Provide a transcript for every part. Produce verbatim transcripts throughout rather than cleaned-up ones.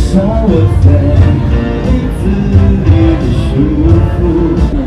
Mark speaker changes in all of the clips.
Speaker 1: 少我在被子里的束缚。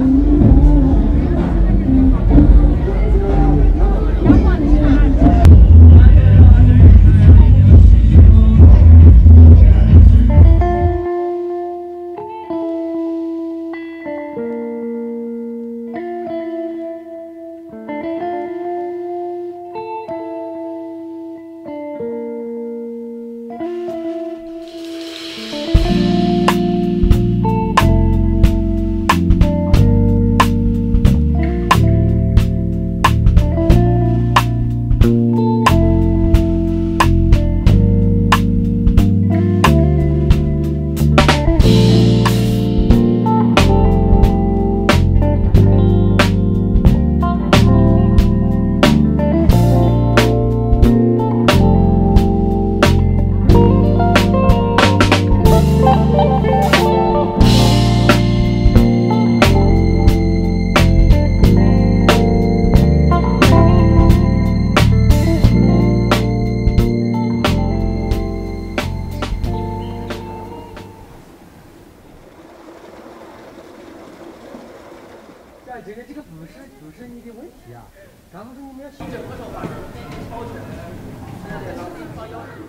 Speaker 2: 这个这个不是不是你的问题啊，当时你们要学这个话，超全，现在当地方要求。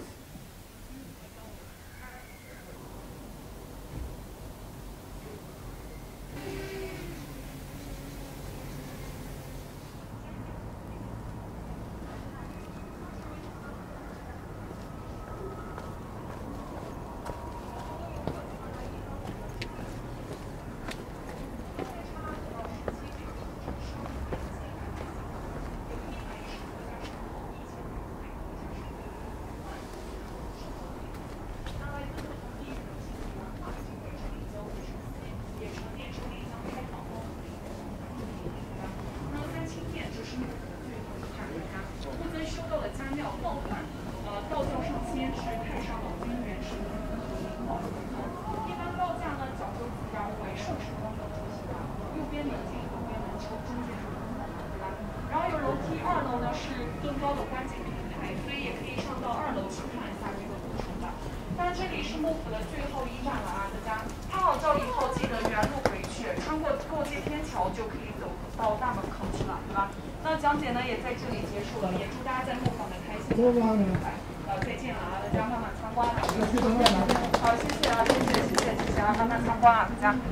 Speaker 3: 讲解呢也在这里结束了，也祝大家在路上的开心愉快。呃，再见了啊，大家慢慢参观啊。好，谢谢啊，谢谢谢谢谢谢啊，慢慢参观啊，大家。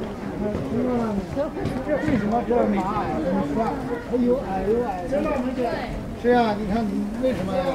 Speaker 4: 这为什么这马矮怎么说？它有矮有矮。真的没对。是啊，你看你为什么呀？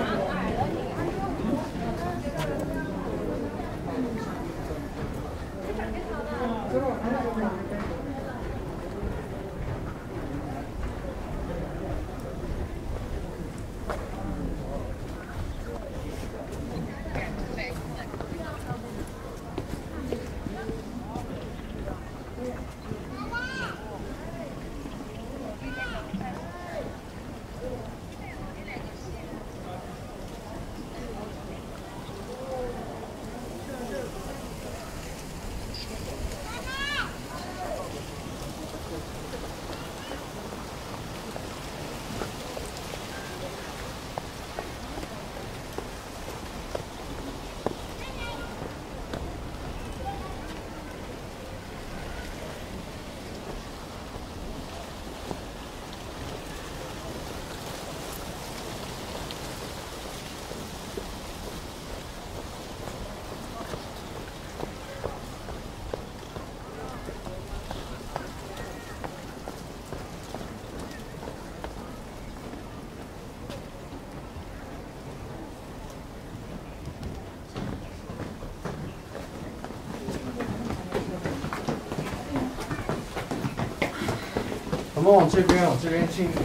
Speaker 2: 我们往这边，往这边近一点。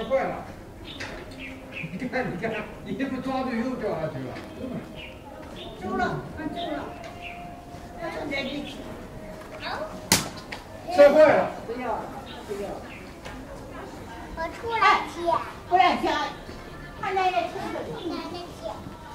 Speaker 2: 坏了。你看，你看，你不抓住又掉下去了。
Speaker 5: 住了，快住了。要从这里起。好。
Speaker 2: 摔坏了。
Speaker 5: 不要，不要。
Speaker 6: 我出来接。
Speaker 5: 过来接。他奶奶亲着你。
Speaker 6: 奶奶接。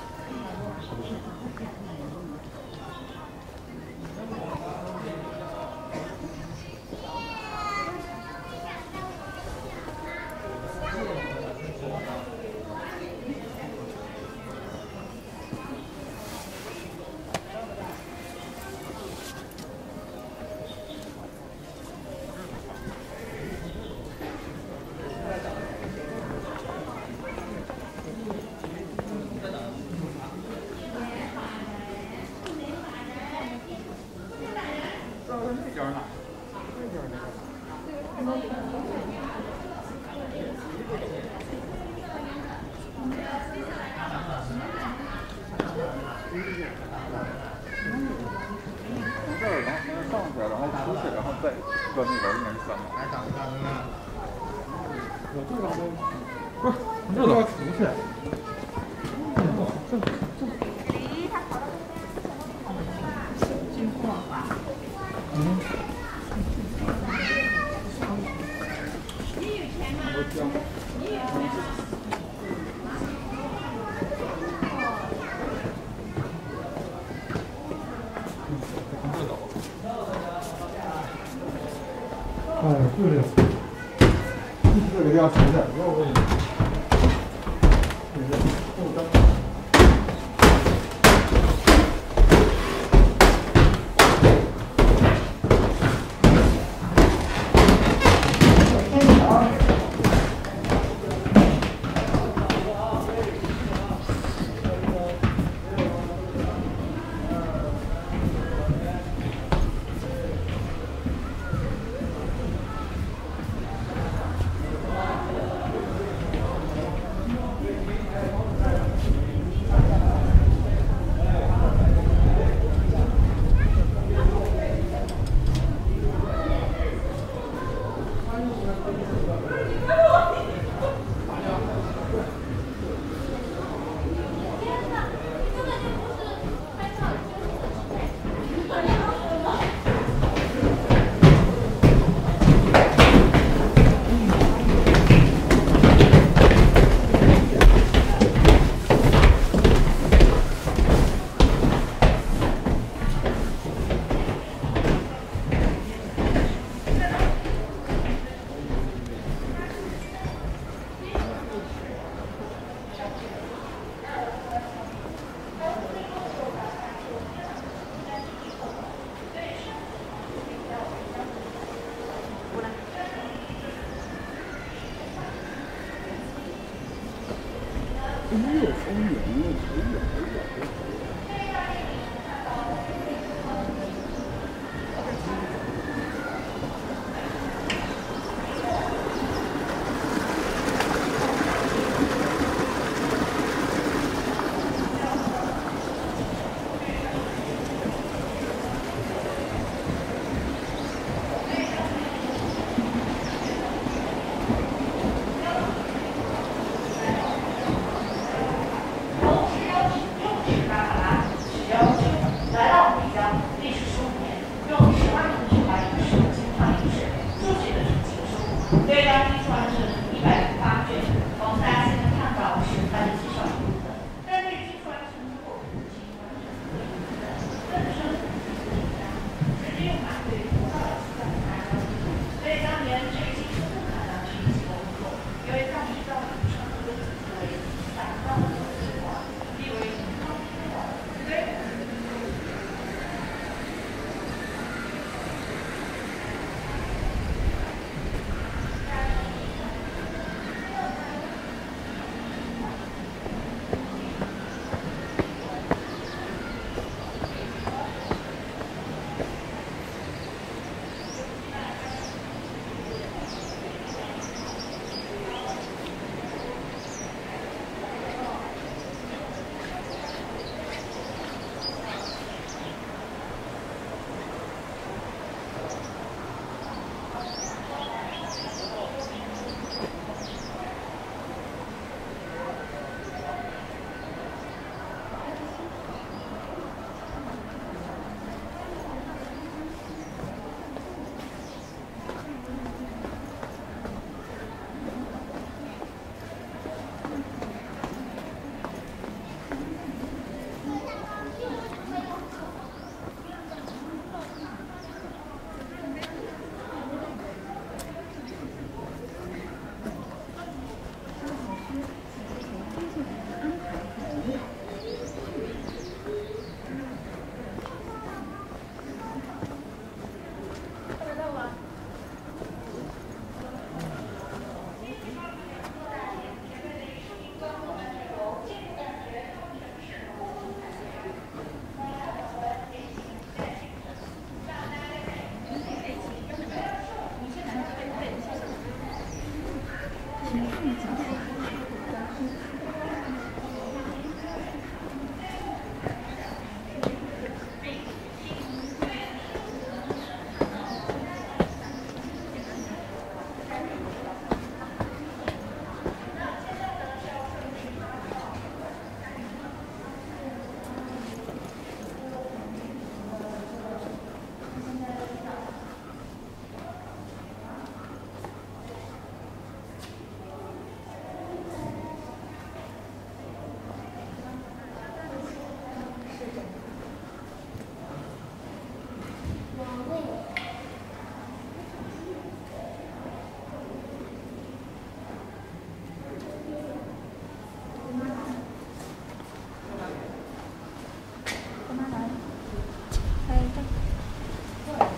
Speaker 2: 这都要出去。哎，就是，这个要出去，要不你，就是后灯。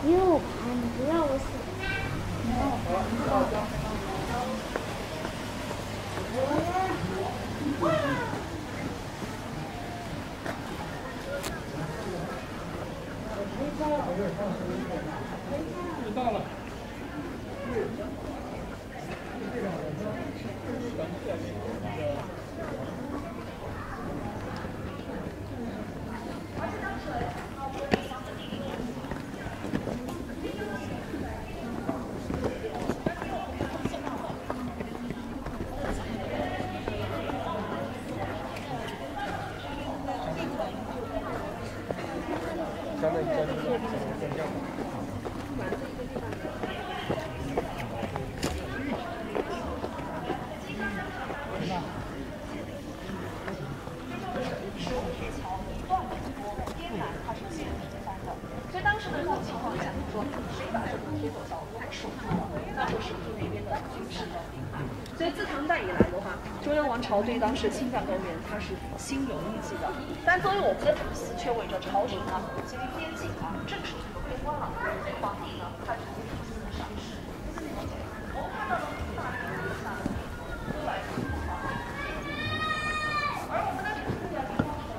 Speaker 6: 因为我怕你不让我死。
Speaker 2: 到了。
Speaker 3: 所以当时的这种情况下，说谁把这个铁走道太守住了，那就是那边的军事的领海。所以自唐代以来的话，中原王朝对当时侵犯高原，它是心有预计的。但作为我们的主司，却为着朝廷啊、这些边境啊、政事这个边关啊，所以皇帝呢，他直接出司上事。我们看到的大体上都来自于皇帝，而我们的城市呀，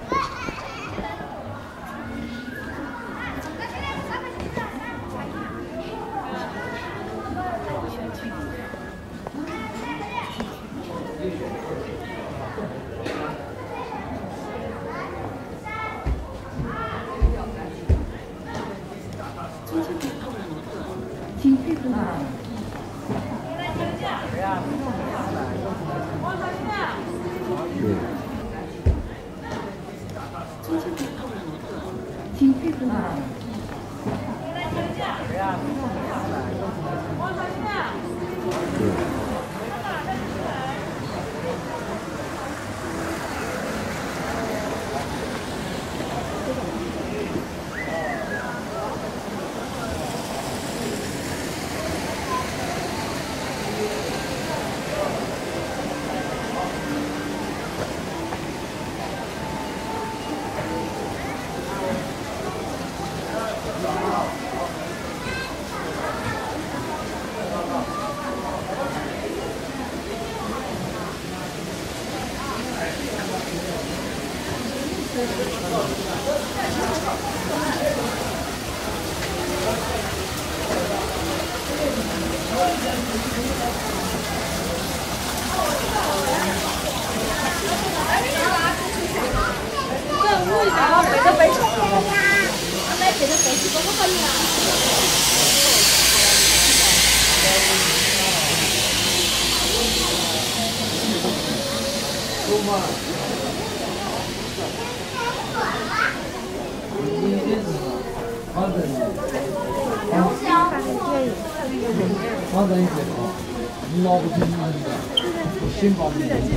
Speaker 1: 放在一起烤，你老不清楚的，新包的。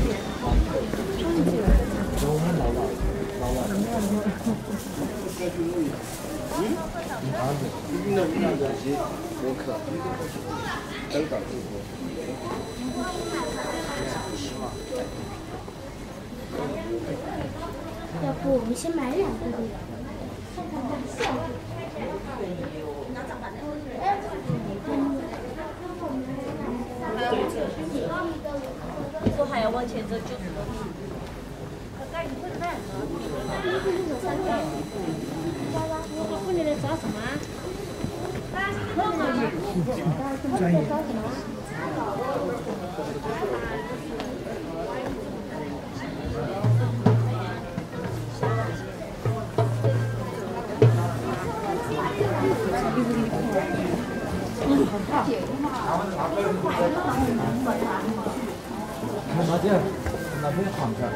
Speaker 1: 我们老了，老了。嗯？你儿子？那那个是我可，等等直播。
Speaker 6: 要不我们先买两个，看看它效果。
Speaker 7: 说还要往前走九十多米。那你会看吗？
Speaker 6: 我妇女来找什么？
Speaker 1: 专业。
Speaker 6: 找什么？
Speaker 1: 看那点，那边旁边。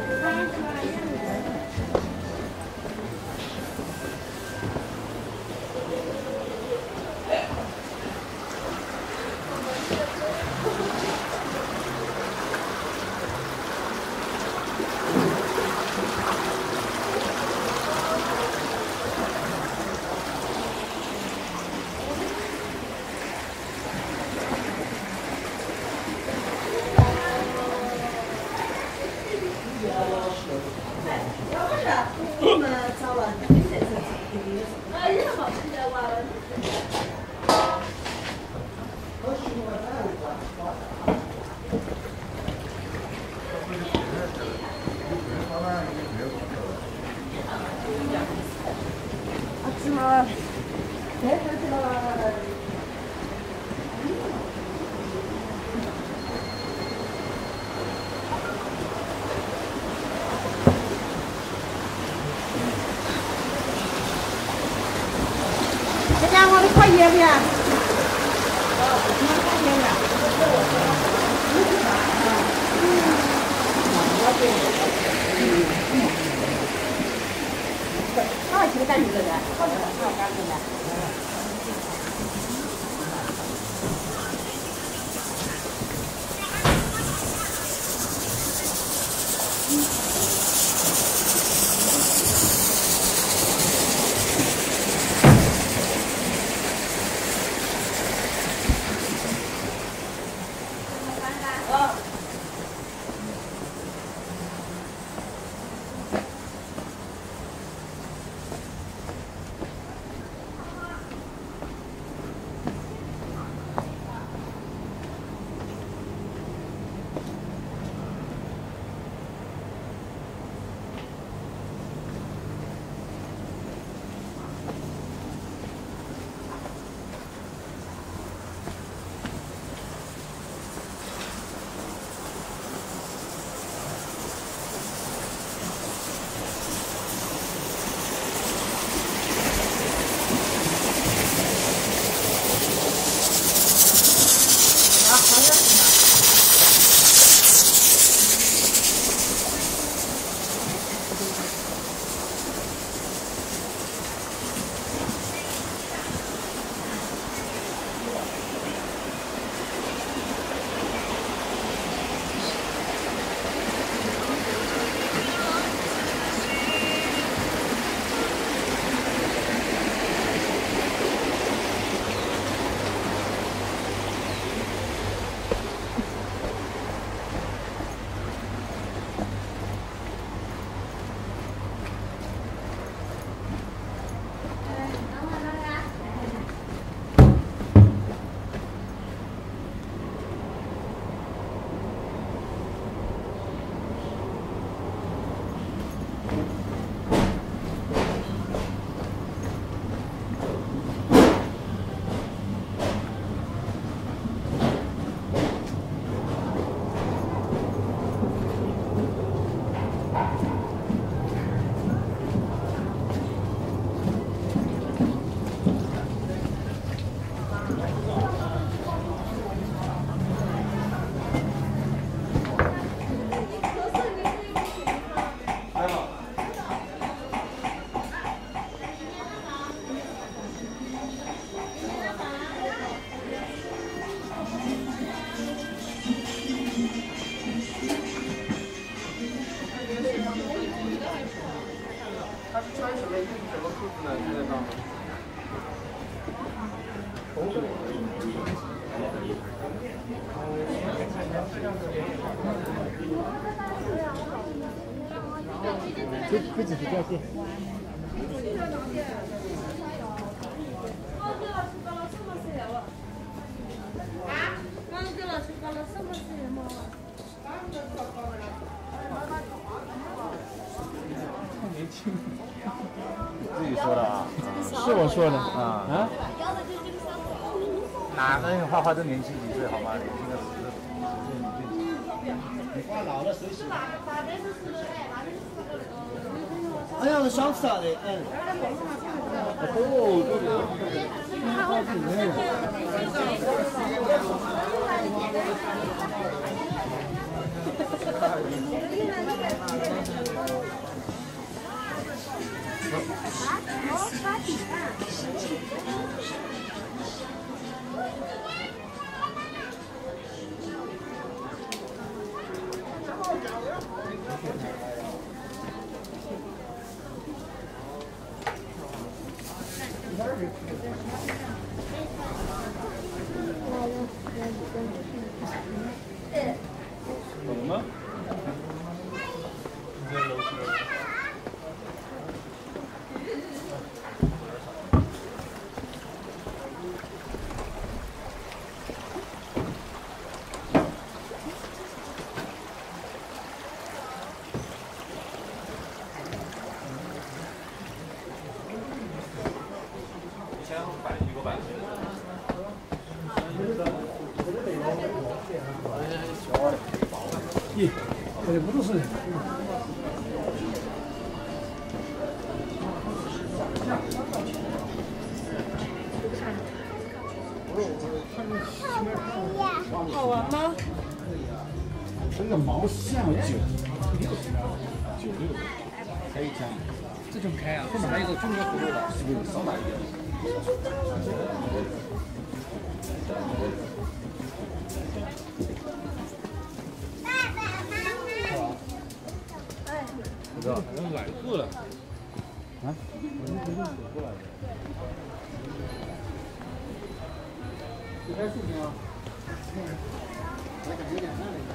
Speaker 5: 吃了，别吃了。这家伙的快烟不呀？二斤干什么的？二斤二干什么？
Speaker 4: 这这几条线。
Speaker 1: 年轻，自己说的啊？
Speaker 4: 是我说的啊啊！
Speaker 1: 哪个人画画都年轻几岁好吗？年轻的十十岁你你画老了谁喜欢？
Speaker 2: 哎呀，是想吃啥的？嗯。
Speaker 1: 哦，对对怎么了？你在楼梯。
Speaker 4: 咦，这里不都是人？
Speaker 3: 好玩吗？
Speaker 4: 这个毛线有九六九六，还有一张，这种开啊，后面还有个中国葫芦的，是不是少买一点？
Speaker 6: 爸爸妈妈。
Speaker 1: 哎，不知道，好像买过了。
Speaker 4: 啊？我们从这走过来的。这边视频啊。我感觉有点慢了。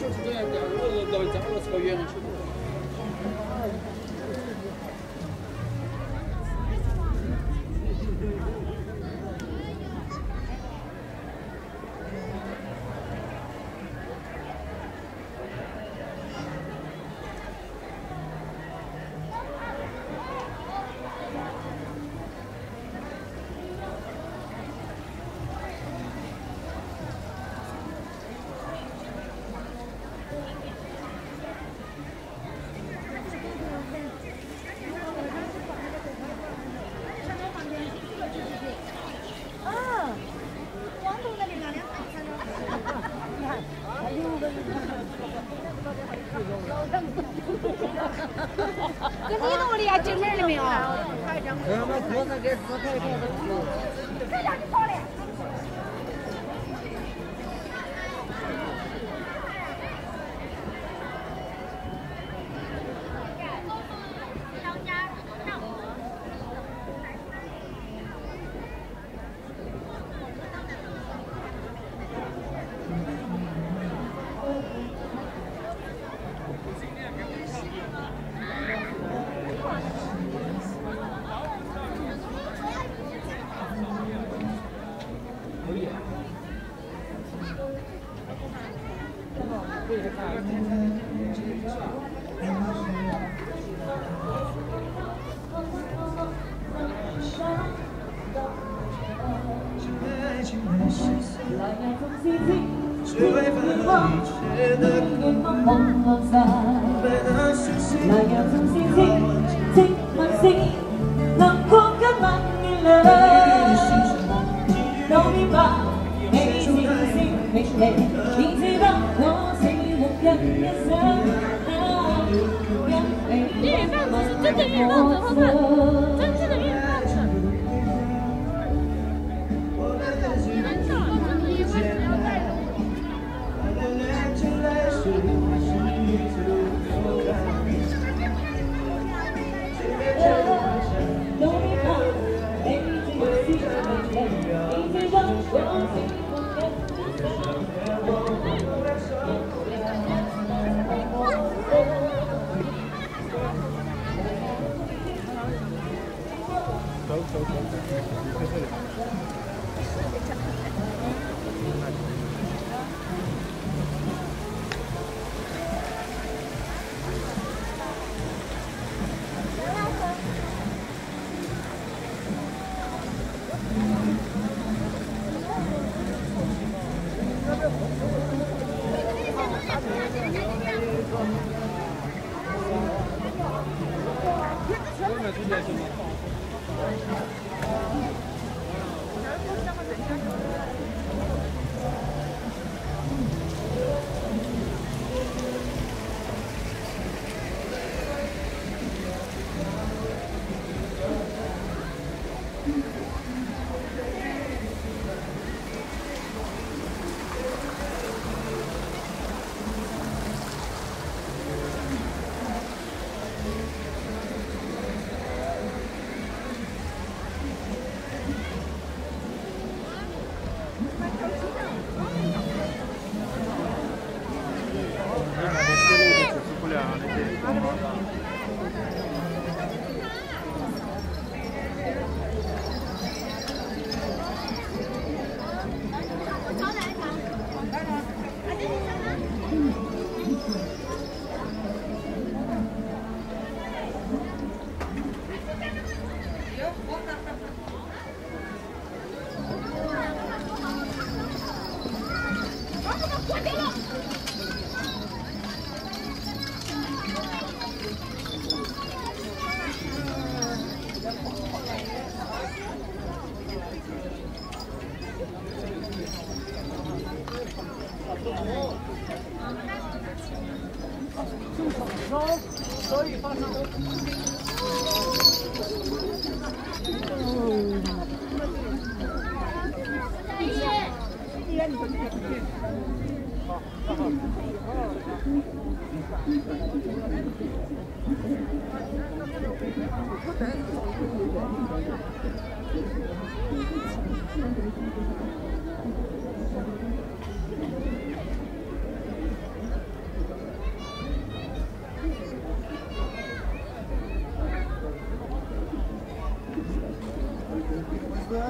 Speaker 2: 就是这样的，我老家我草原去。
Speaker 6: 跟你弄的呀，进门了没有？
Speaker 2: 我们桌上给四台车都
Speaker 6: 这让你跑了。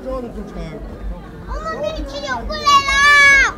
Speaker 4: 找的都成。
Speaker 6: 我们给你啤酒过来啦！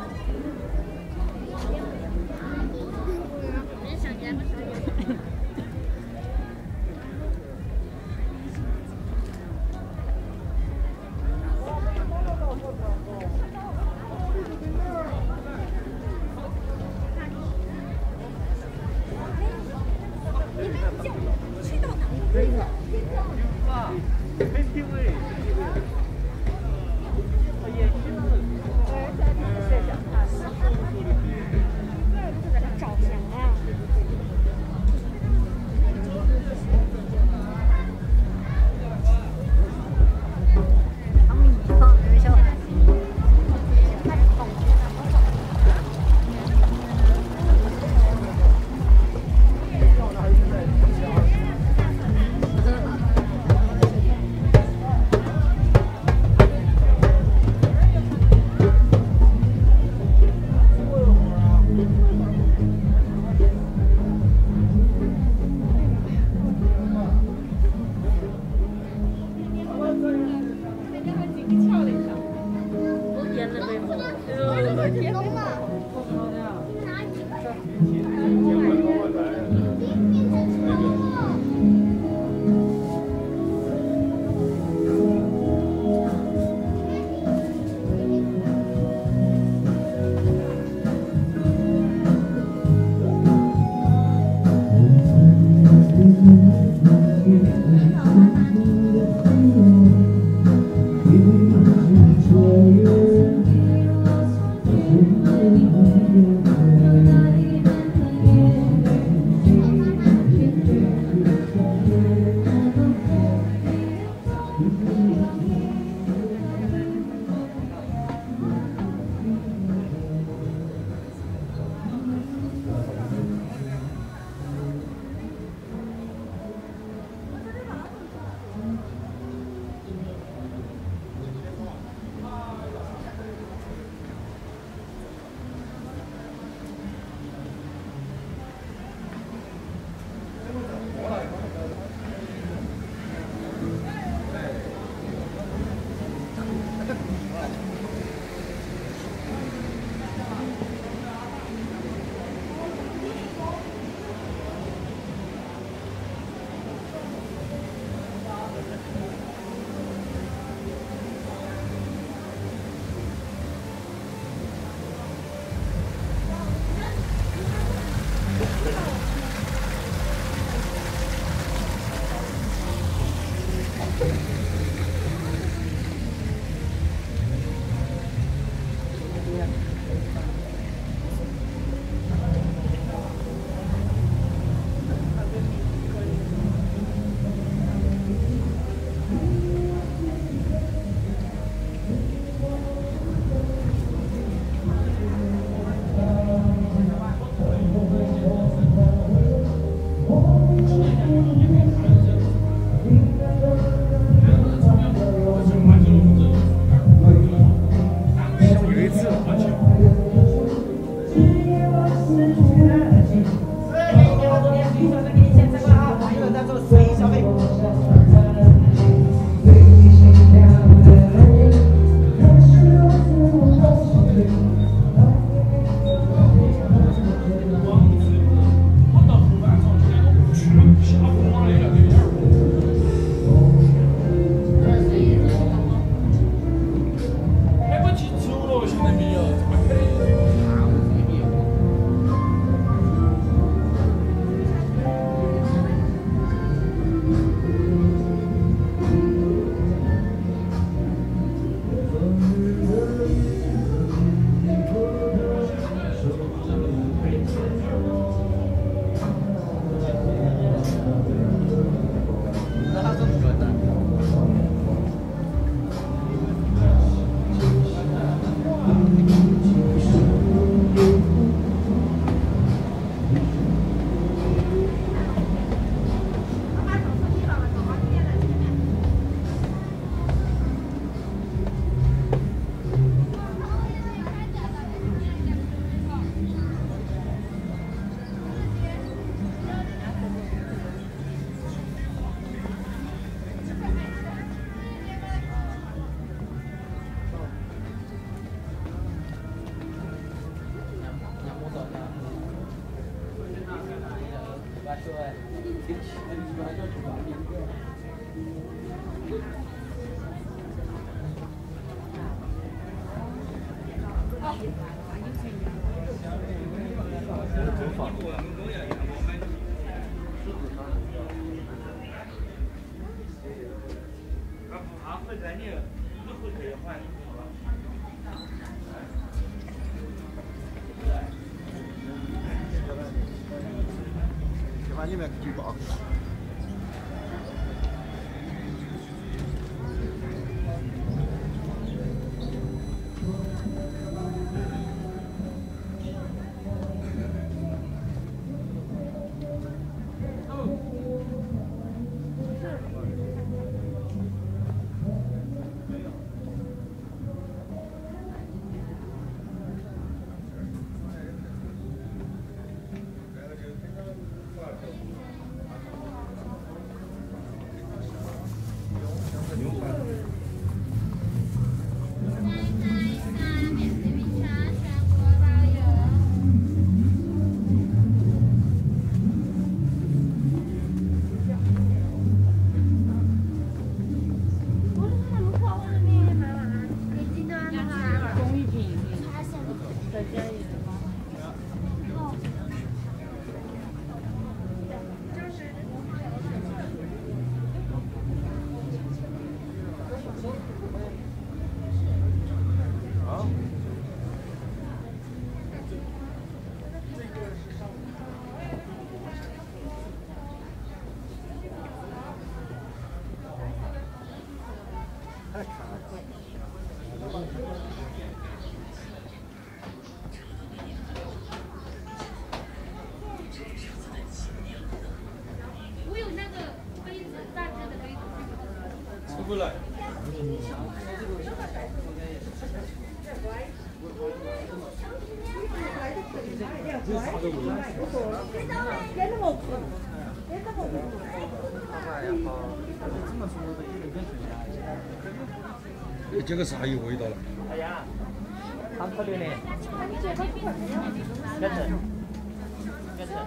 Speaker 1: 把里面举报。
Speaker 6: 我有那个杯子，大只的杯子。
Speaker 1: 出不来。哎，这个啥有味道了？
Speaker 2: 哎呀，他特别的。跟着，跟着。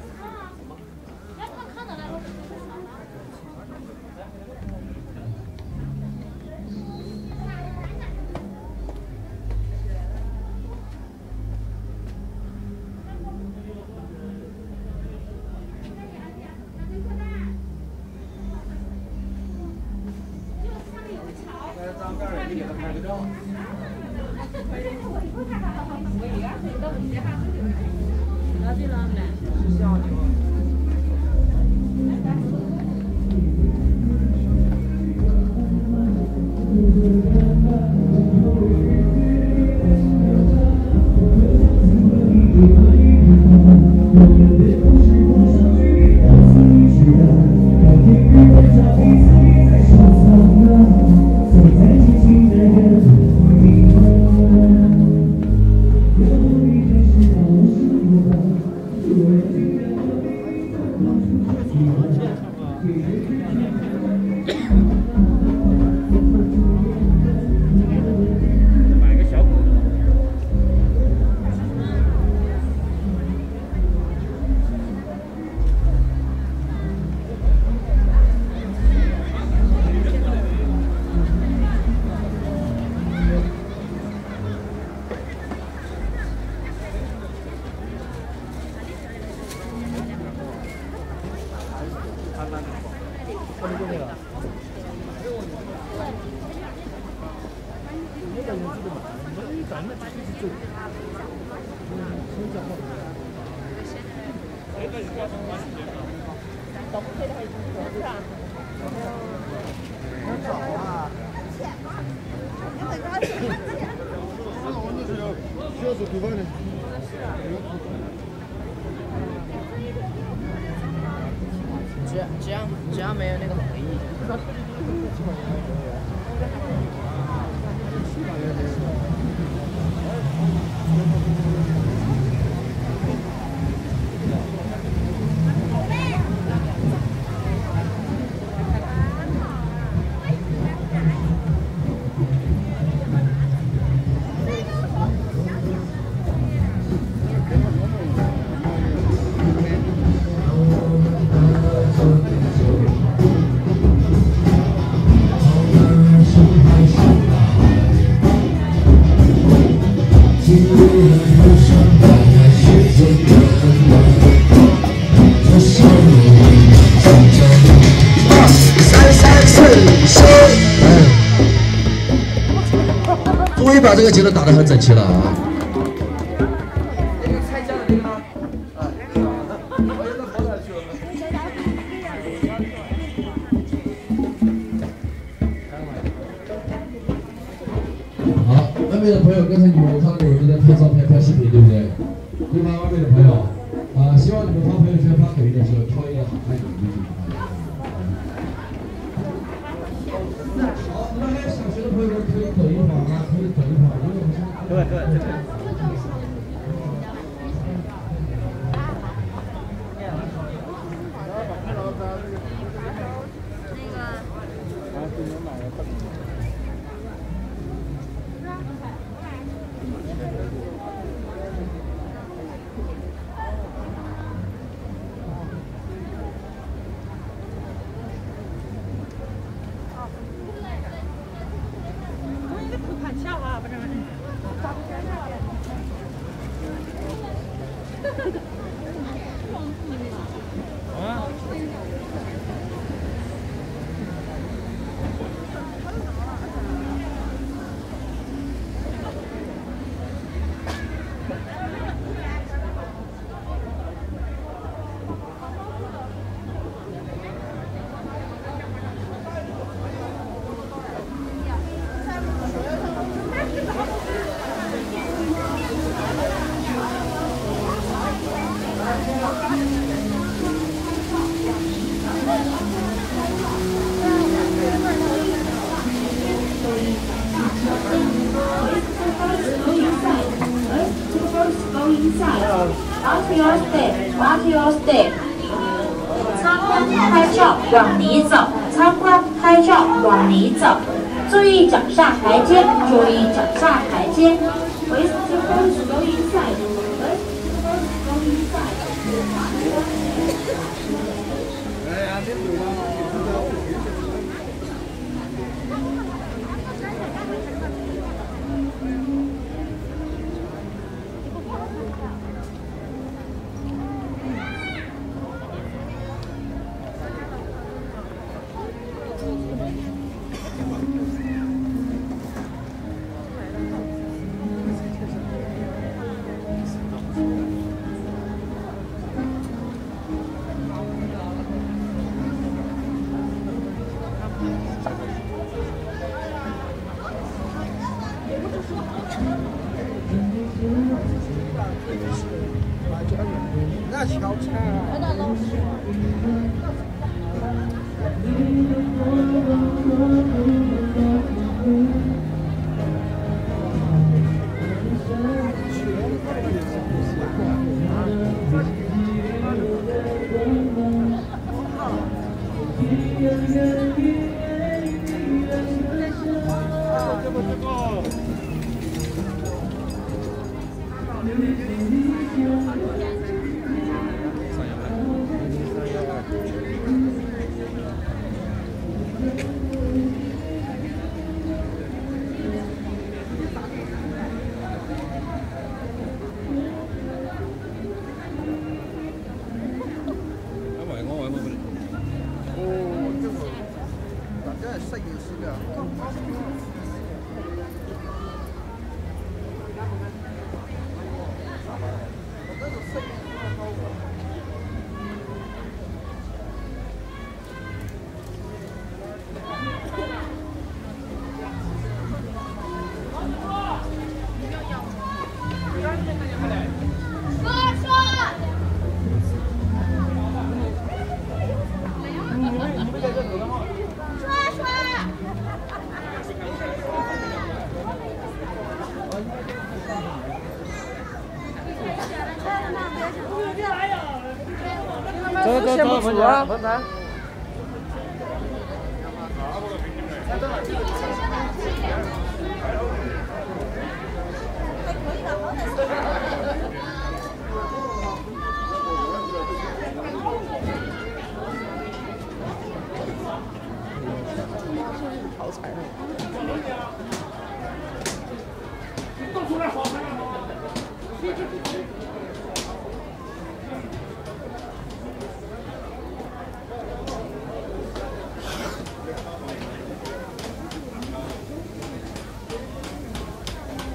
Speaker 8: 只要只要只要没有那个回忆。
Speaker 9: 把这个节奏打得很整齐了啊！好，外面的朋友刚才你们我看过有人在拍照片、拍视频，对不对？对吗？外面的朋友啊，希望你们发朋友圈、发抖音的时候挑一个好看一点的地方。 好，那还有小学的朋友们可以等一会儿啊，可以等一会儿，因为我们现在对对对。
Speaker 10: 拍照往里走，参观拍照往里走，注意脚下台阶，注意脚下台阶。West Coast go inside. West Coast go inside.
Speaker 2: 那小菜啊！那老师。这个这个。 摄影师的。
Speaker 8: 走走走，不啊，拜拜。好彩呢。倒出来好看吗？
Speaker 2: 哥说，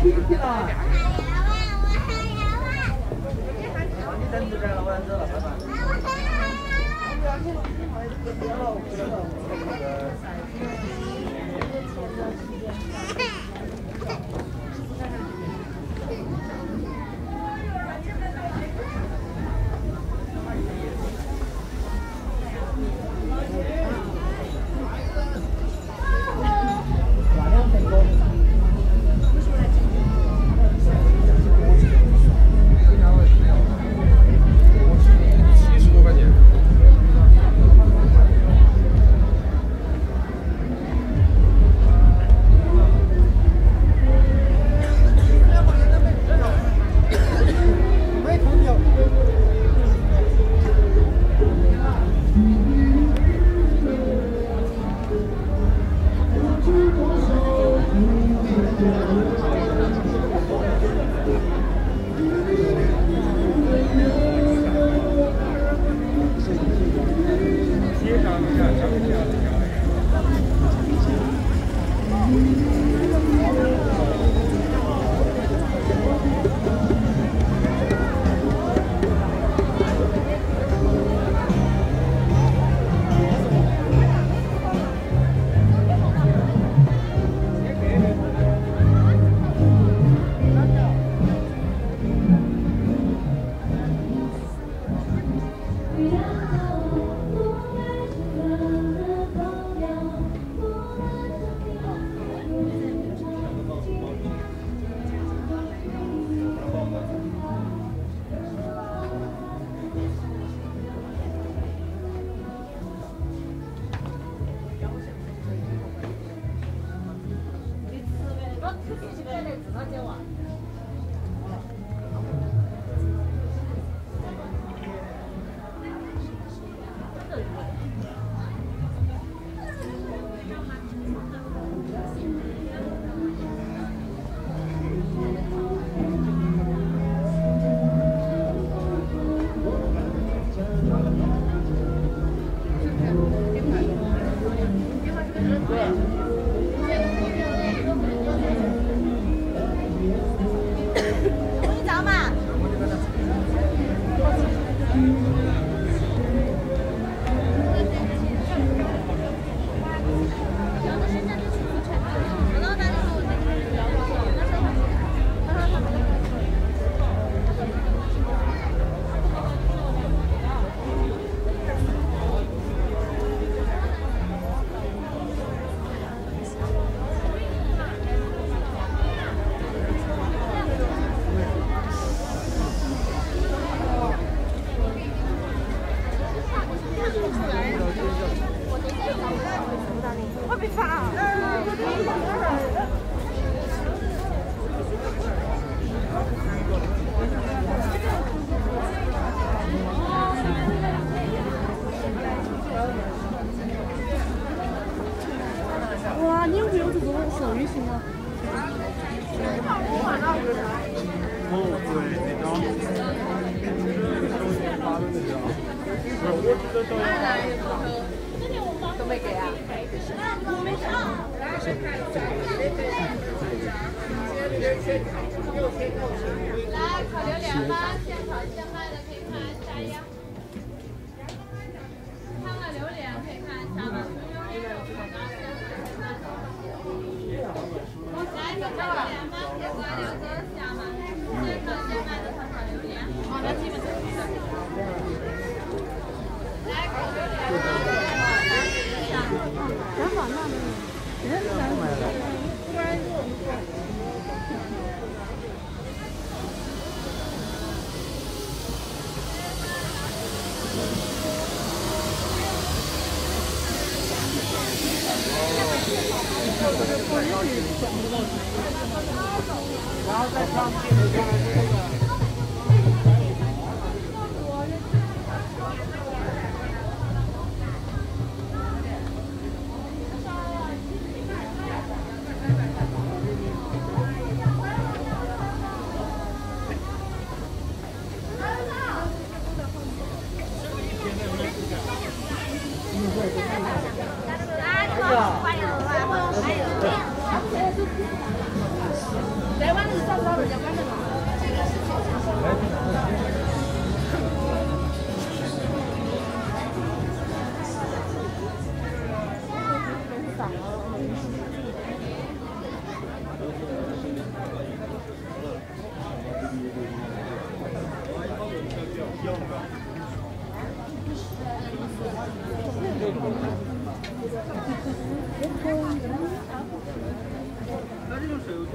Speaker 3: 台湾是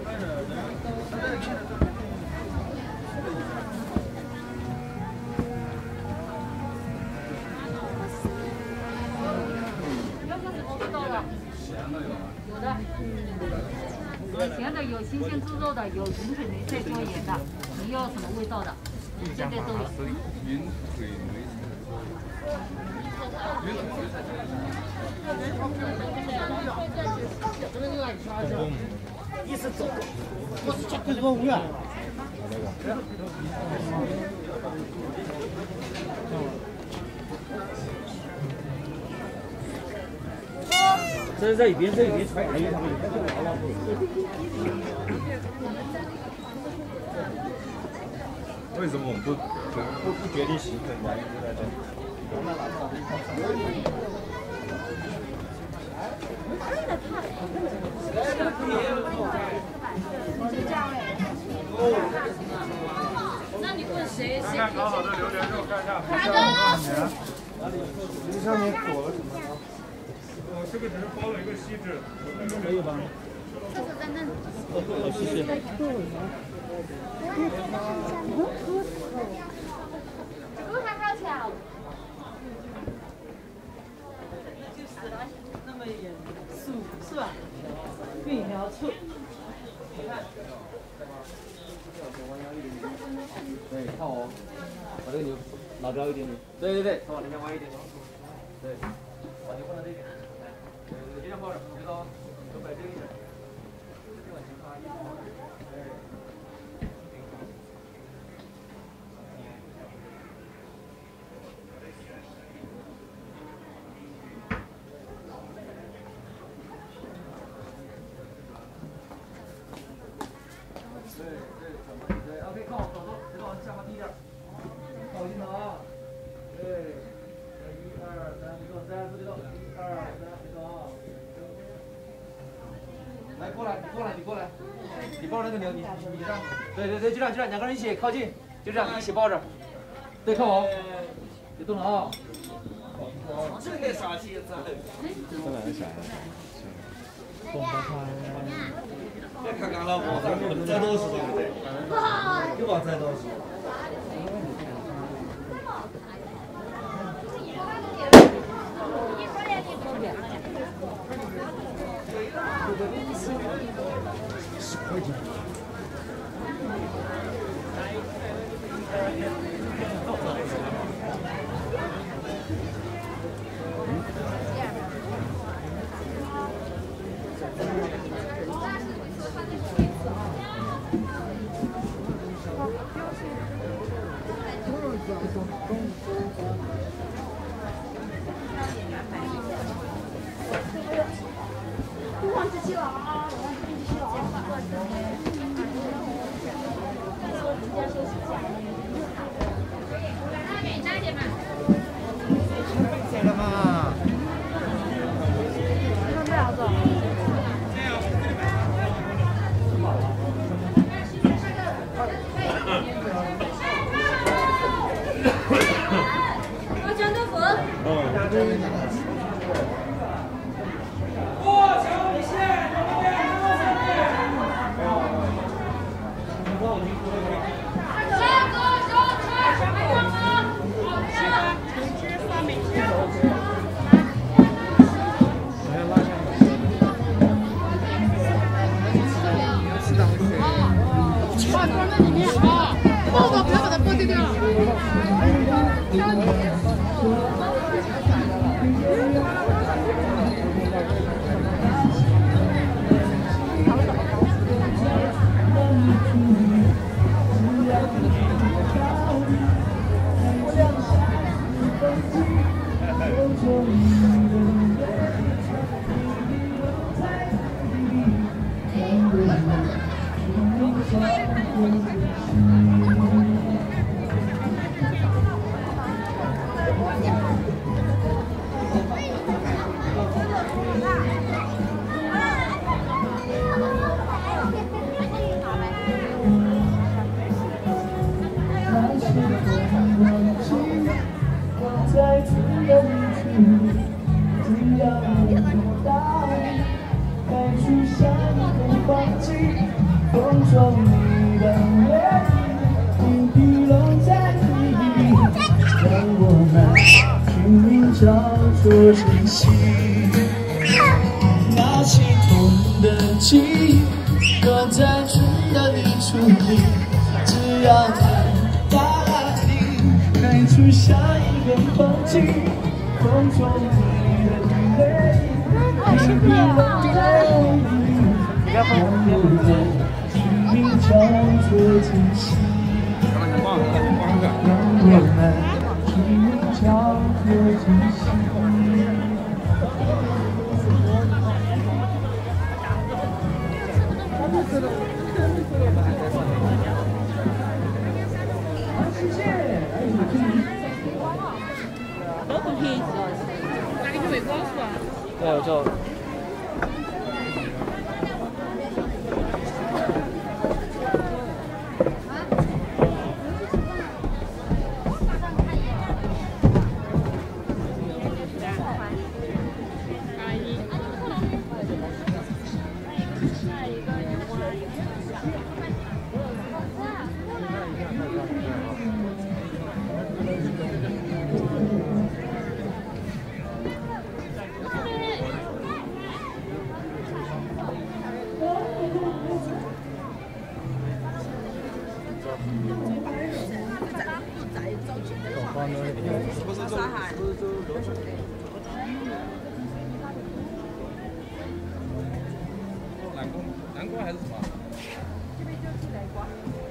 Speaker 11: 有的，有咸的，有新鲜猪肉的，有云腿梅菜椒盐的，你要什么味道的？现在都有。
Speaker 1: 云腿梅
Speaker 2: 意思走，我是这个公园。这是这一边，这一边传来一他们。
Speaker 1: 为什么我们不不不决定行程呢？就在这里。
Speaker 11: 那你问谁？谁？
Speaker 1: 看烤好的榴莲肉，看一下。好的。这上面裹了什么呢？哦，这个只是包了一个锡纸。可以吧？
Speaker 11: 这是在那。
Speaker 1: 哦，谢谢。
Speaker 11: 这个还好巧。
Speaker 12: 那么严肃是吧？运条醋。
Speaker 2: 对，看我，把这个牛拿高一点点。对对对，往里面挖一点。对，把牛放到这边。对对，尽量抱着，知道吗？都摆这一点。往前发一点。对。对，OK， 靠，手头，手头往下滑低点，靠近头啊，对，一二三，别动，三，不许动，一二三，别动啊。来，过来，你过来，你过来，你抱着那个牛，你你这样，对对对，就这样，就这样，两个人一起靠近，就这样一起抱着，对，看我，别动了啊。这个啥气质？
Speaker 1: 这两个小孩。
Speaker 2: 动不开。
Speaker 1: 别看看了，我再多是对不对？又往再多是。十块钱。
Speaker 6: 我忘记去了啊！我忘记去了啊！人家休息一下。那给你加一点嘛。
Speaker 2: 谢了吗？
Speaker 6: 那不了走。
Speaker 11: 我江豆腐。
Speaker 1: 哦。
Speaker 6: 放装在里面啊，包的不要把它剥掉。
Speaker 13: 该出山的黄金。 珍惜。那心动的记忆，刻在春的泥土里，只要能大地开出下一个风景，风中你的泪，你的泪，我的拼命叫做珍惜。让我们拼命叫做珍惜。
Speaker 11: 都不便宜，哪里去喂光树啊？
Speaker 2: 对，我就。
Speaker 4: 南瓜，南瓜还是什么？
Speaker 3: 这边就是南瓜。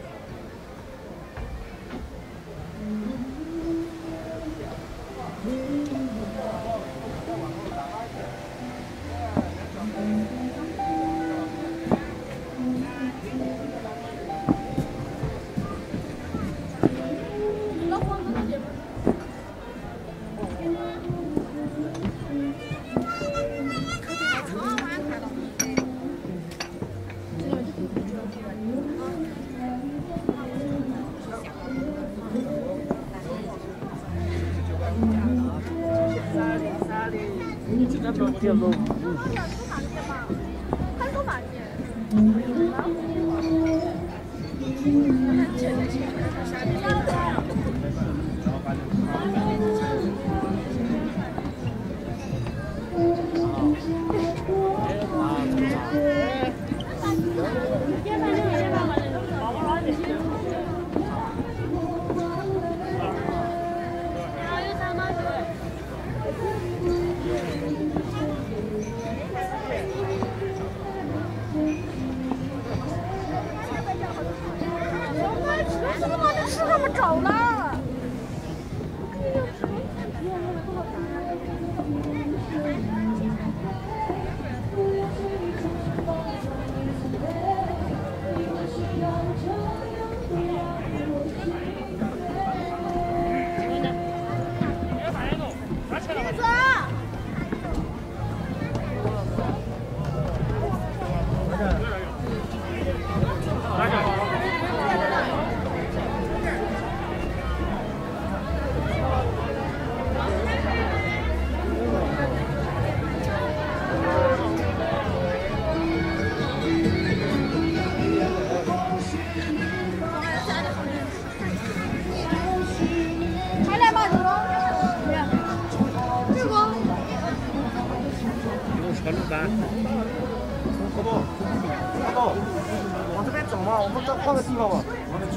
Speaker 1: 往这边走嘛，我们再换个地方吧。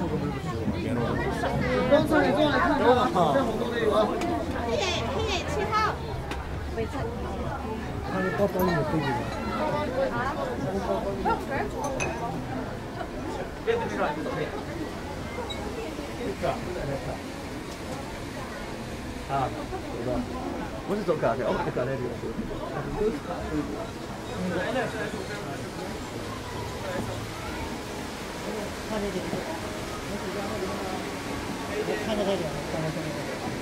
Speaker 12: 刚才你坐来看看，这红豆的有啊。
Speaker 5: 黑眼黑眼七号。没错。
Speaker 1: 那你包包有飞机吗？
Speaker 5: 啊？不用人。
Speaker 2: 别别别，你走开。啊，走的，不是走咖啡，我们咖啡这个。
Speaker 12: 看这点，我看着这点，看着这点。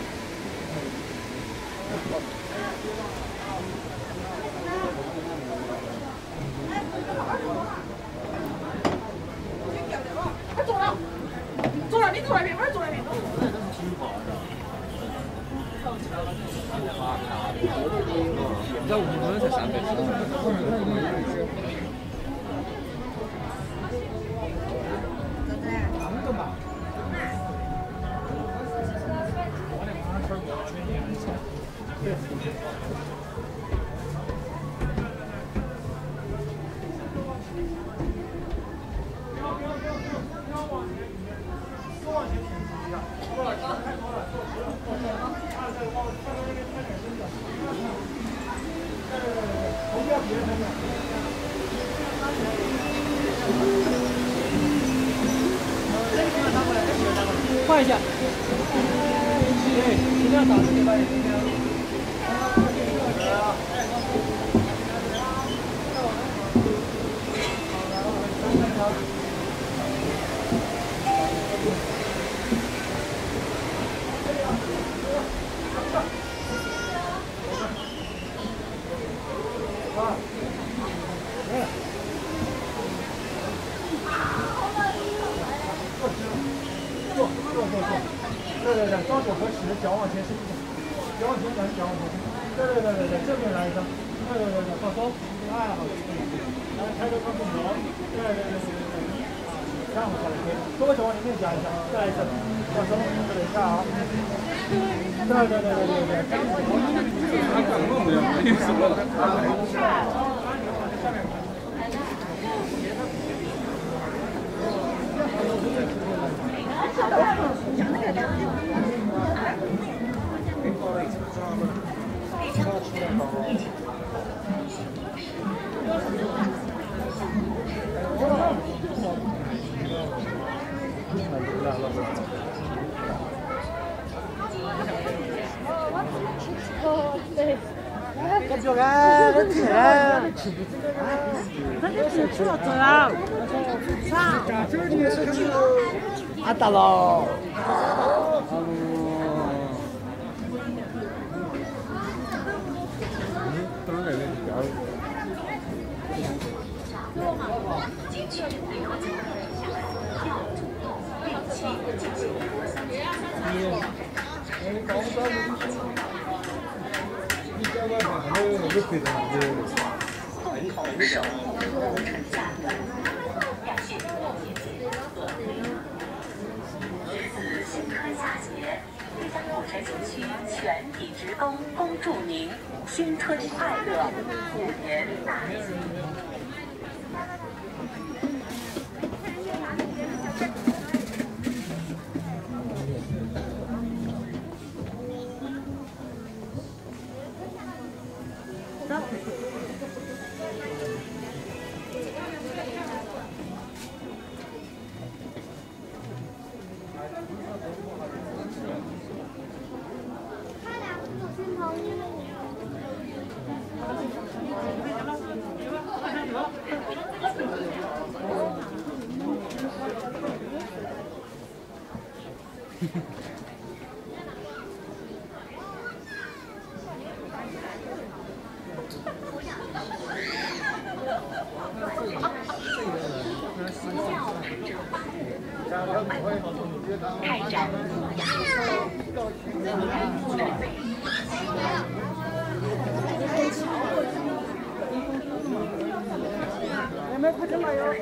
Speaker 5: 快走了，走了，你走那边，我走那边。
Speaker 4: 你在五分才三百四。
Speaker 1: 对。
Speaker 8: 换一下。对，尽量打这个吧，尽量。
Speaker 1: 对对对，双手合十，脚往前伸一点，脚往前转，脚往前伸。对对对对对，正面来一张。对对对对，放松。哎，好，来抬头看父母。对对对对对对。这样才可以。胳膊肘往里面夹一下，再来一次，放松。等一下啊。对对对对对对。他感冒没有？没什么。下面。
Speaker 6: 哦，对。
Speaker 8: 感觉啊，很甜。那你是吃了多少？啥？啊，到了。
Speaker 14: 全体职工恭祝您新春快乐，虎年大吉。开展
Speaker 8: 你们快点来哟！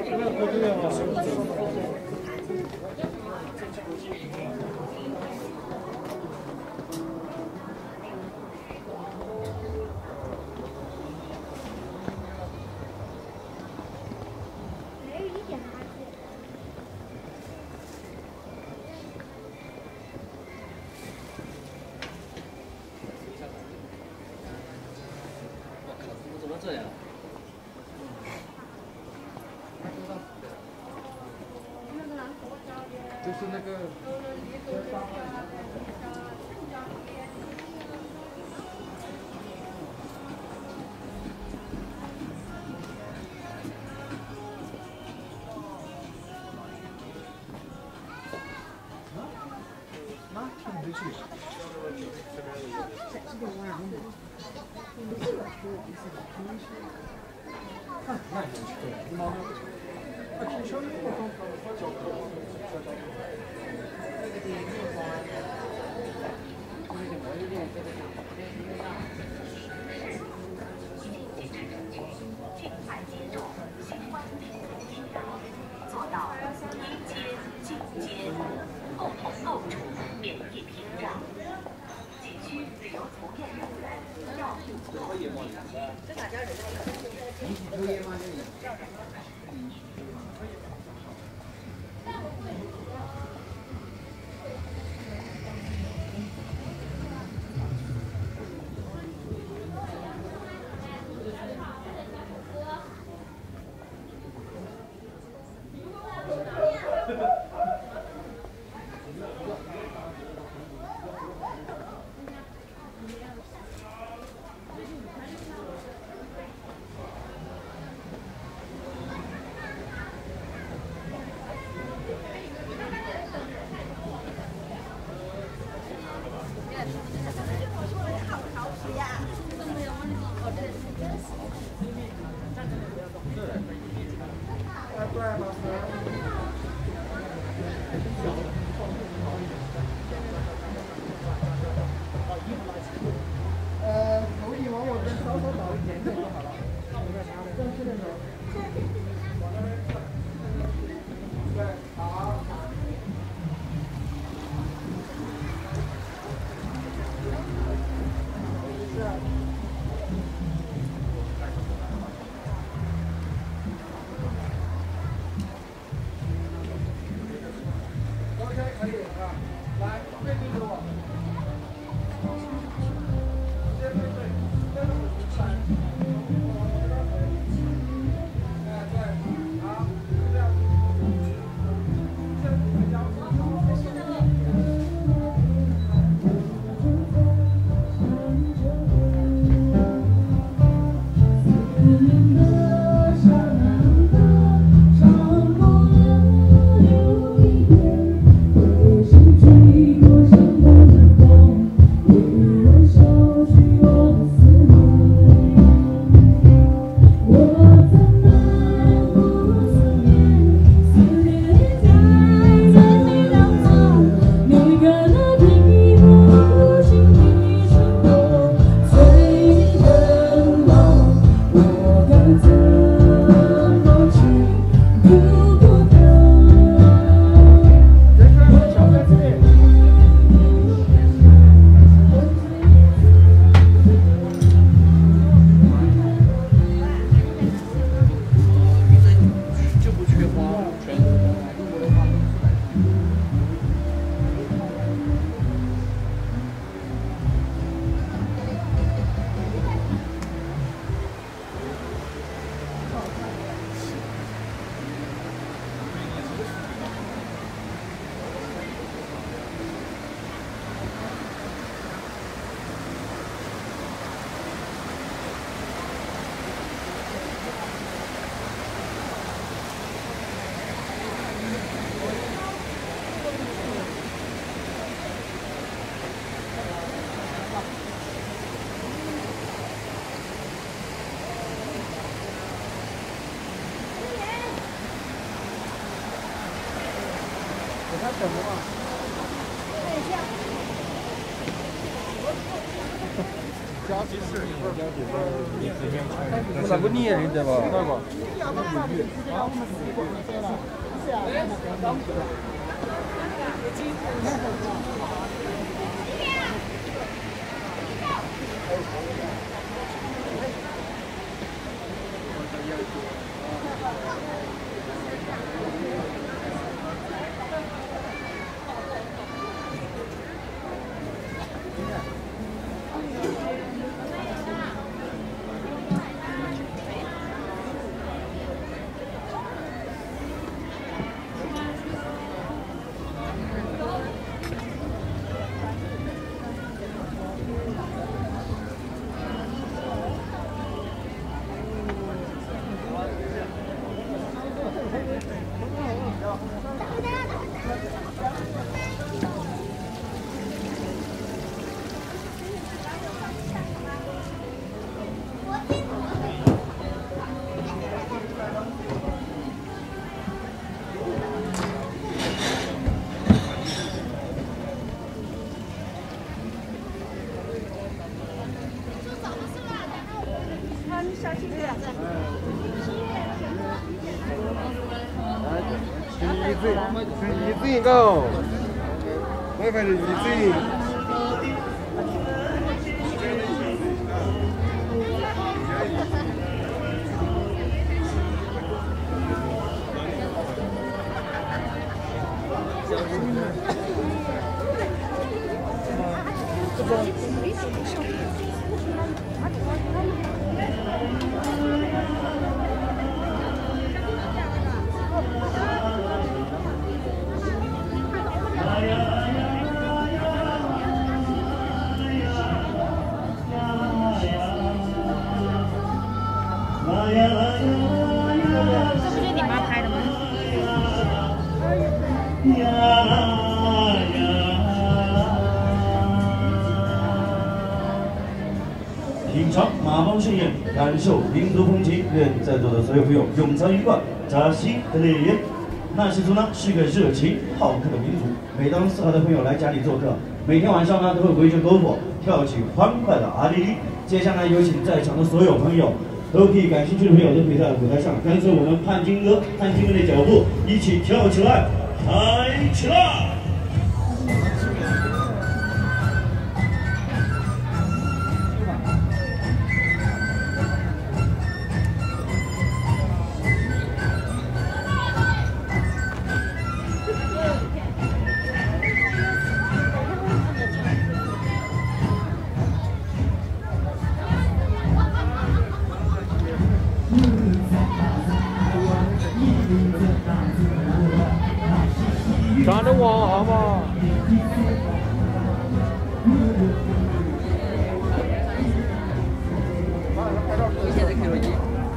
Speaker 2: 怎么这样？
Speaker 4: 就是那个。那挺回去。看，那也是对，猫猫。啊，挺小的，我刚刚我脚过，脚脚。
Speaker 14: 尽快接种新冠病毒疫苗，做到一接紧接，共同构筑免疫屏障。景区旅游从业人员要注意。这哪家人？
Speaker 1: 呃，头顶往我这稍稍倒一点点就好了。正确的走。对，好。是。OK， 可以啊。来，背对着我。 他怎么了？加急事，不是加急事。那个你也认得吧？那个。easy go. Very very easy.
Speaker 15: 扎西的里。纳西族呢是一个热情好客的民族，每当四海的朋友来家里做客，每天晚上呢都会围着篝火跳起欢快的阿里里。接下来有请在场的所有朋友，都可以感兴趣的朋友都可以在舞台上跟随我们盼金哥、盼金哥的脚步一起跳起来，嗨起来！
Speaker 8: 站着望好吗？
Speaker 2: 现在开手机。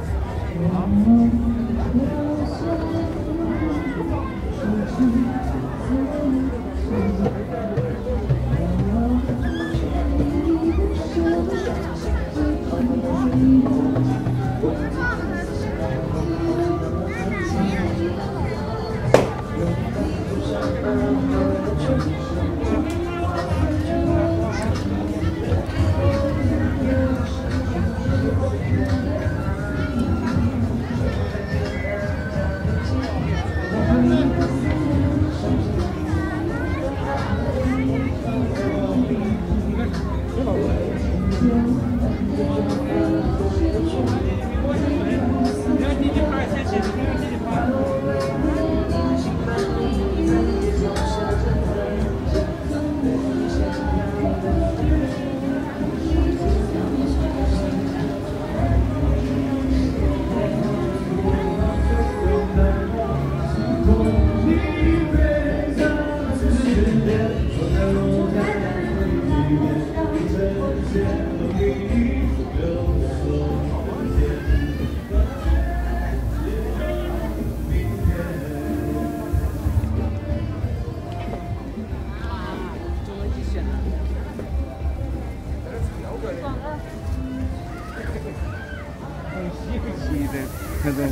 Speaker 8: 那种。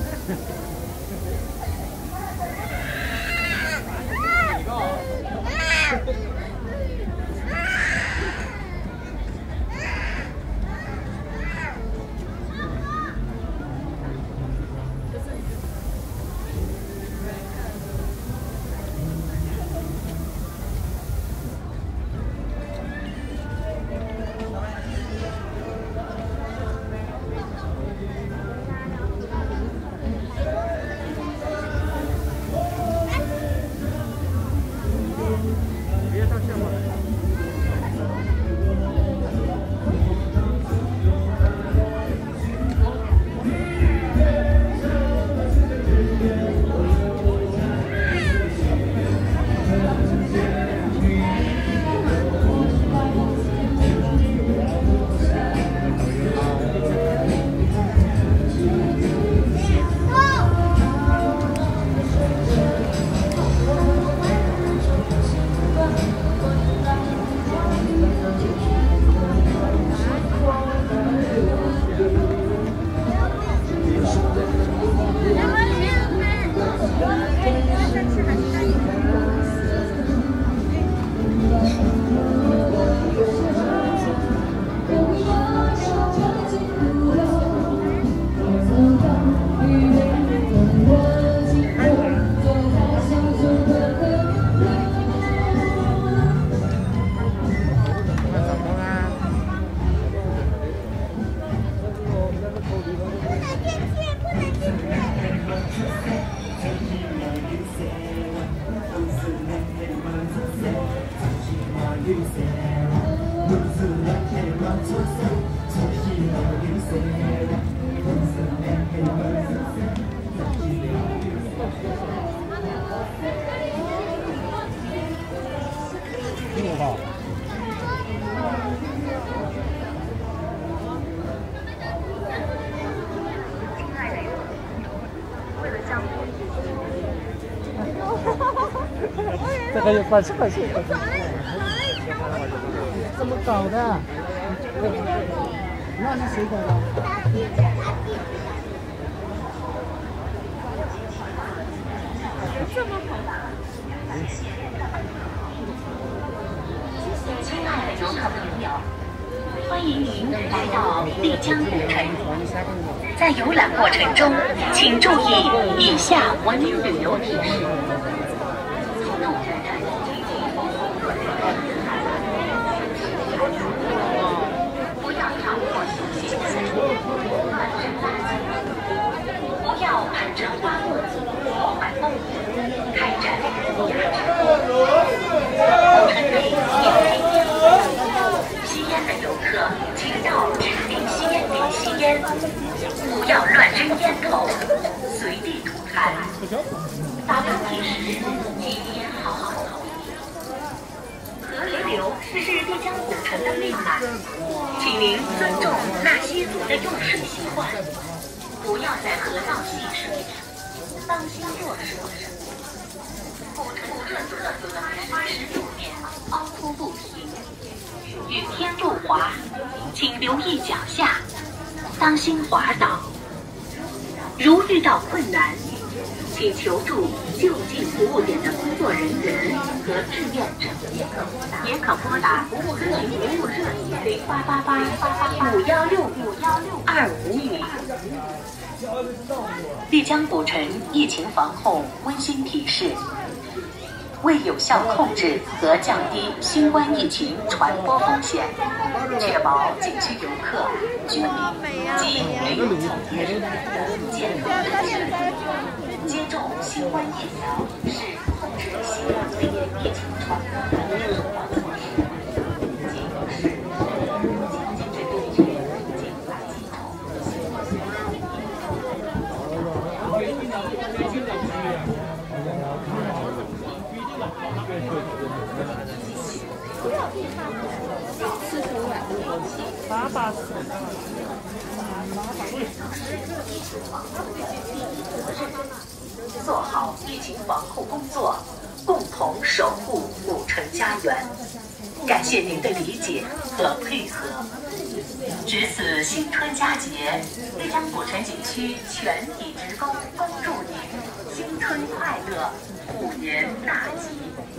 Speaker 8: 这个有关系关系。怎么搞的？那是谁搞的？
Speaker 3: 这么好。
Speaker 14: 亲爱的游客朋友，欢迎您来到丽江古城。在游览过程中，请注意以下文明旅游提示。不要超过休息时间，不要攀着花木破坏公园，开展古城内有吸烟的游客，请到指定吸烟点吸烟，不要乱扔烟头，随地吐痰。打喷嚏时，请沿好好走。河流是丽江古城的命脉，请您尊重纳西族的用水习惯，不要在河道戏水，当心落水。古城特色的花石路面凹凸不平，雨天路滑，请留意脚下，当心滑倒。如遇到困难，请求助就近服务点的工作人员和志愿者，也可拨打咨询服务热线零八八八五幺六五幺六二五五。丽江古城疫情防控温馨提示：为有效控制和降低新冠疫情传播风险，确保景区游客、居民及旅游从业人员健康安全，接种新冠疫苗是控制新冠肺炎疫情传播的有效措施。即使禁止对确尽快接种新冠肺炎疫苗。
Speaker 8: 八八四。
Speaker 14: 做好疫情防控工作，共同守护古城家园。感谢您的理解和配合。值此新春佳节，丽江古城景区全体职工恭祝您新春快乐，虎年大吉。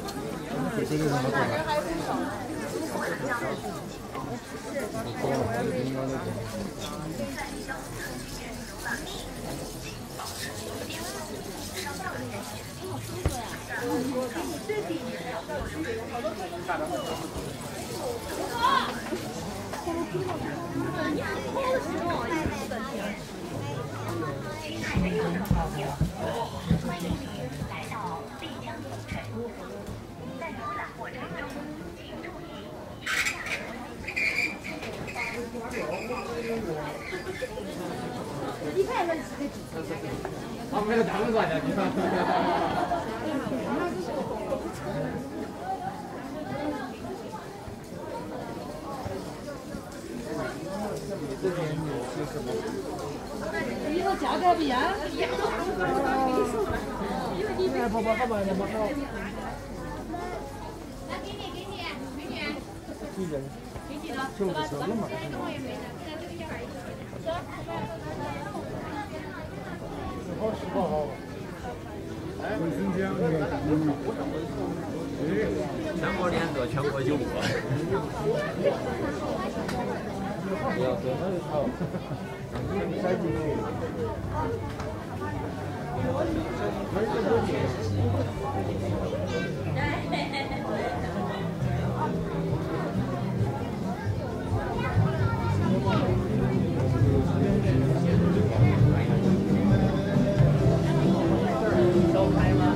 Speaker 14: 亲爱的游客朋友，欢迎您来到丽江古城。在游览过程中，请注意以下
Speaker 2: 我们那个他们转的地方。
Speaker 8: 以后价格不一样。哎，宝宝，好吧，那么好。那给你，给你，美女。给你的。给你的。就是说了嘛。十号，十号好。卫生间那个，嗯，对，全国联合，全国就我。不要对那就好，塞进去。都开吗？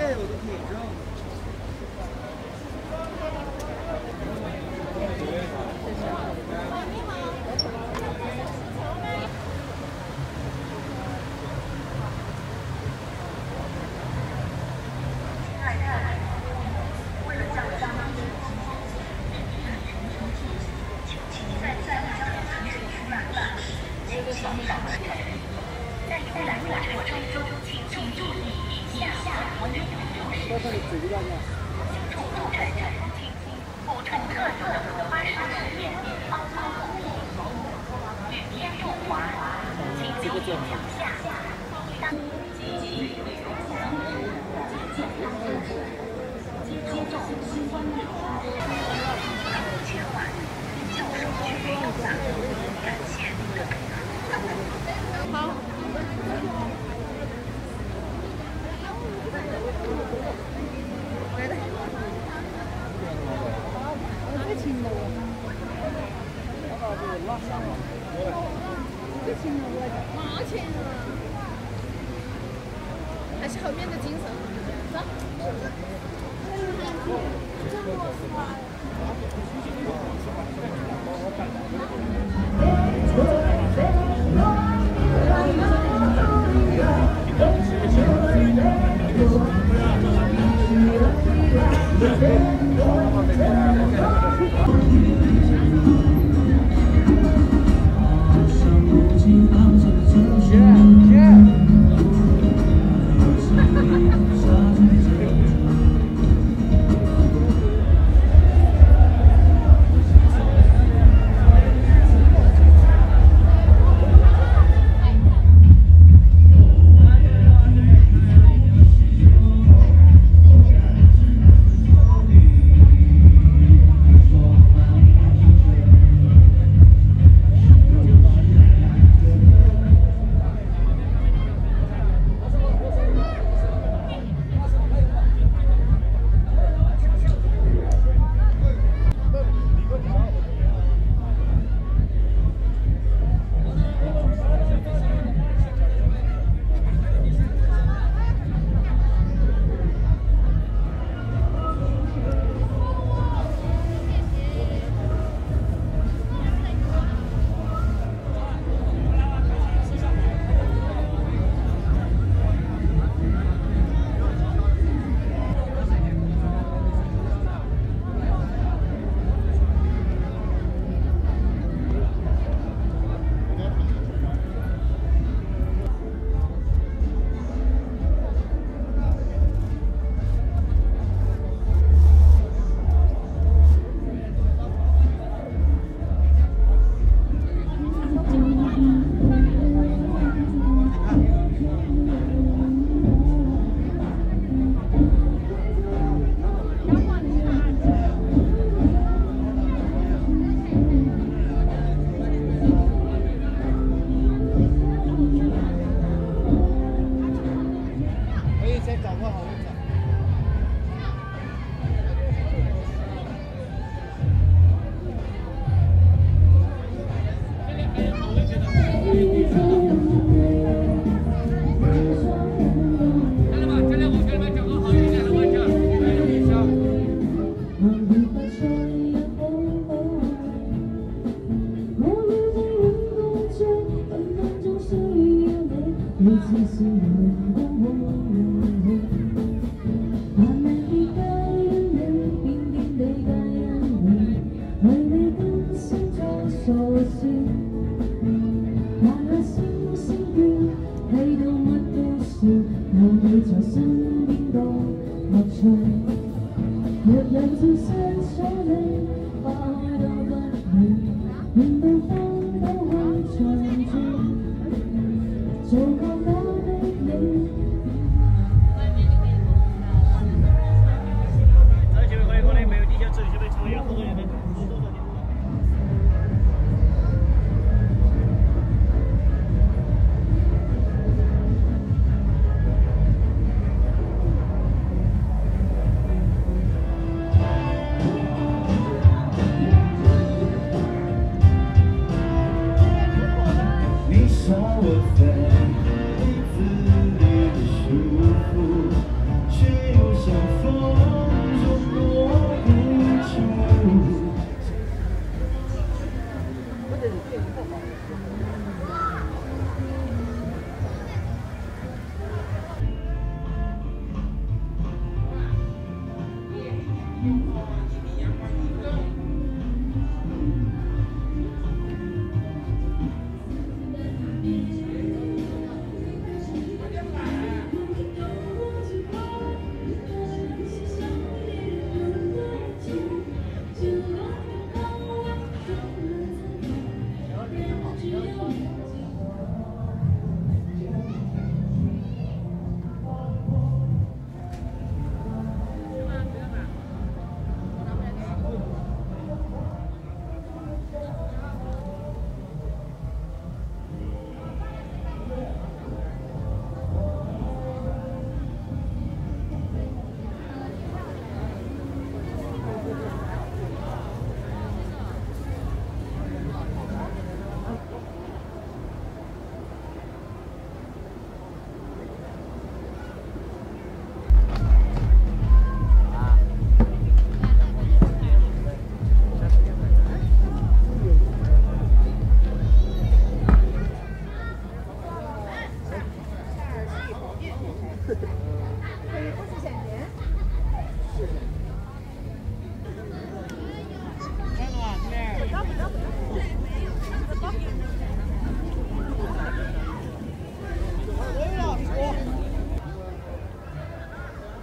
Speaker 6: 还是后面的精神。走。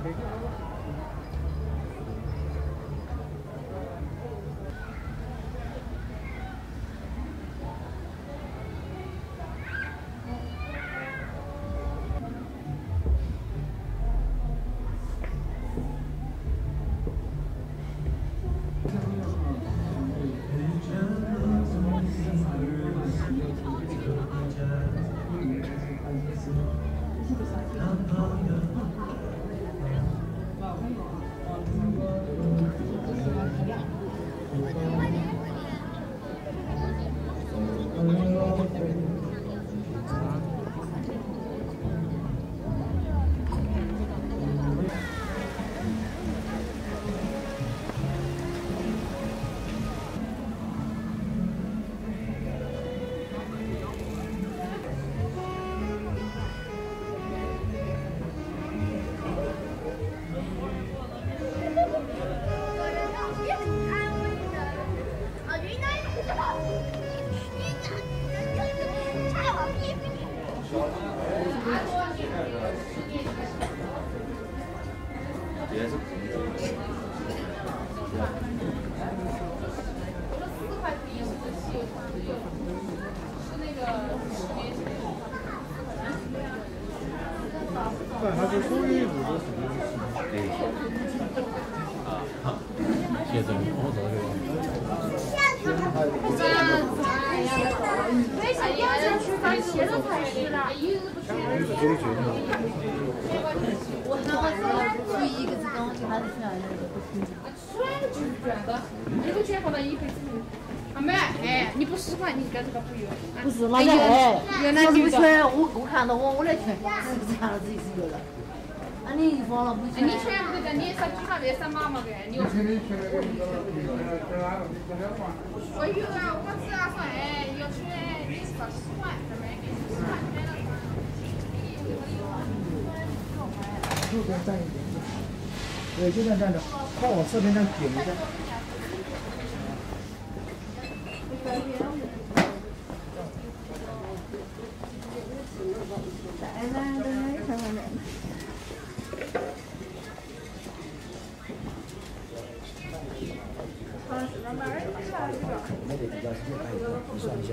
Speaker 1: 但还是属于不是什么
Speaker 8: 对。啊，好，谢谢你，我做这个。
Speaker 6: 为啥要先去放鞋都才是啦？
Speaker 16: 我那个是属于一个这种，就还是喜欢那个不平常。
Speaker 17: 穿就是卷的，一个卷放到衣服里面。啊没，哎，你不喜欢你跟这个不用。
Speaker 16: 不是，那个哎，这不穿，我我看到我我来穿，是不是看到自己是有的？啊，你衣服了不穿？
Speaker 17: 你穿不得，你啥鸡巴别啥妈妈的，你。我有啊，我只要说哎，要穿你是啥喜欢，咱们给你喜欢穿了。
Speaker 1: 右边站一点，对，就这样站着，靠我侧边这样顶一下。
Speaker 6: 来来来，看看来。好，是到哪儿去了？这个。
Speaker 4: 那得比较细，哎，你算一下。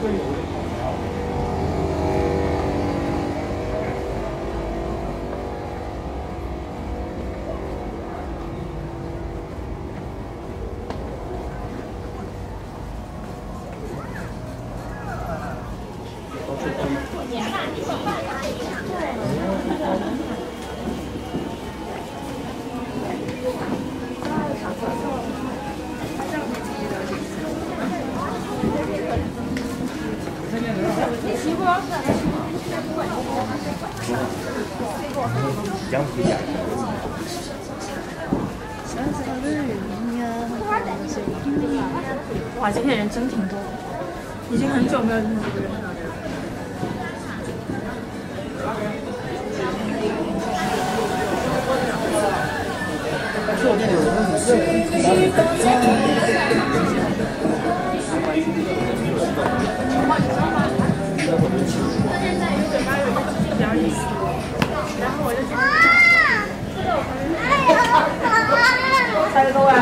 Speaker 12: 哇，今天人真挺多，已经很久没有这么多人了。然后我就猜得多啊！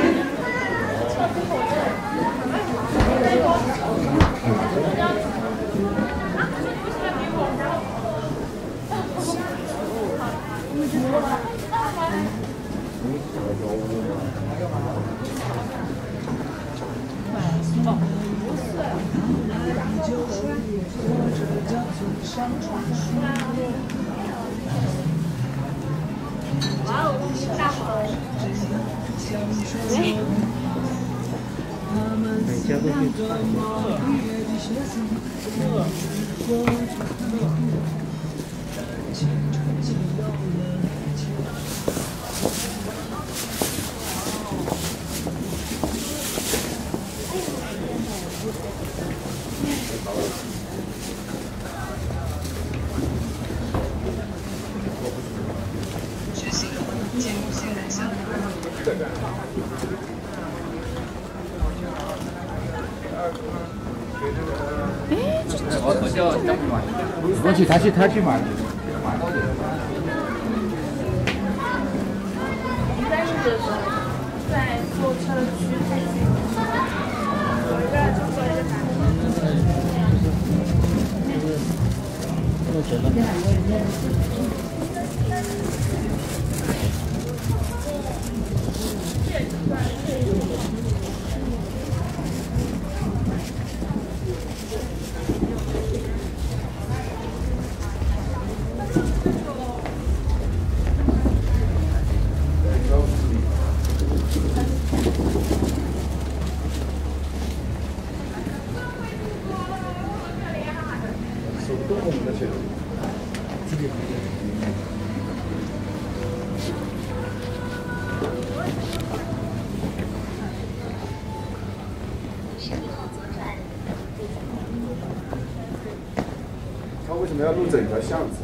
Speaker 3: 哇哦，大好！哎。
Speaker 4: 我去，他去，他去买。
Speaker 12: 但是在坐车去附近，有一个就做一个男
Speaker 4: 他为什么要录整条巷子？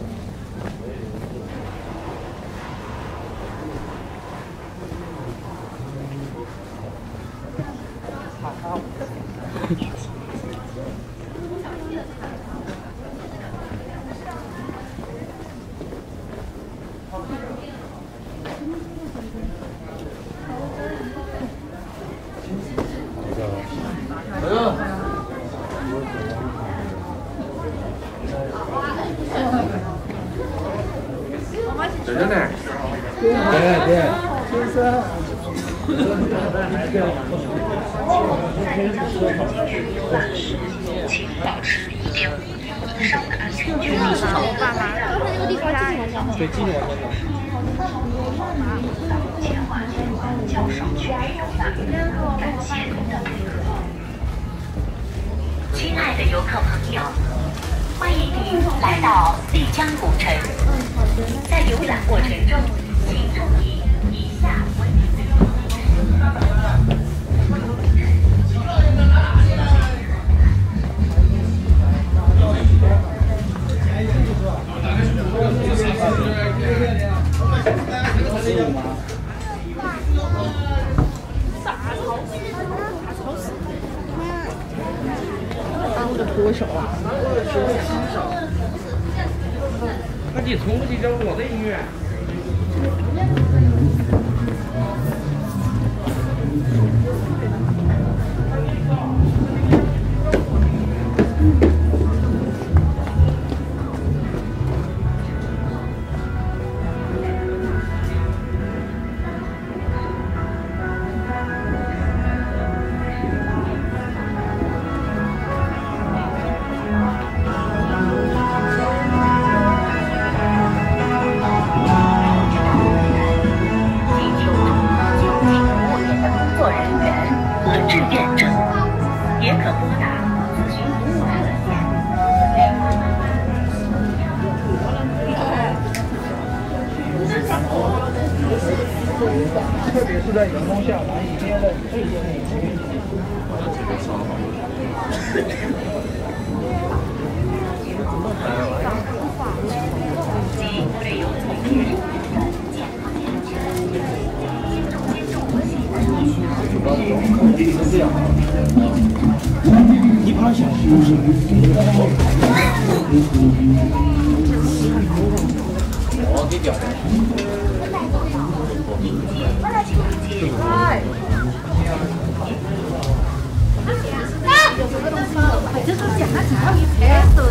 Speaker 8: 真的呢？
Speaker 4: 对对，就是。
Speaker 14: 请保持一点五米以上的安全距离。
Speaker 6: 我爸妈刚才那个地方
Speaker 8: 对，继续往前走。
Speaker 14: 前往较少区域游览，感谢您的配合。亲爱的游客朋友，欢迎您来到丽江古城。在游览过程中，请注意以下文明指示。
Speaker 12: 耽误的多少啊？
Speaker 8: 那你从不去找我的音乐？
Speaker 1: 特别是在阳光下难以辨认最鲜美的原型。
Speaker 15: 你趴下。
Speaker 2: 哦，给掉了。
Speaker 16: 哎。这是讲的还有一排手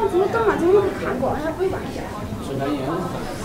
Speaker 6: 这些动漫节目都看过，哎呀，没关系。
Speaker 2: 是那样。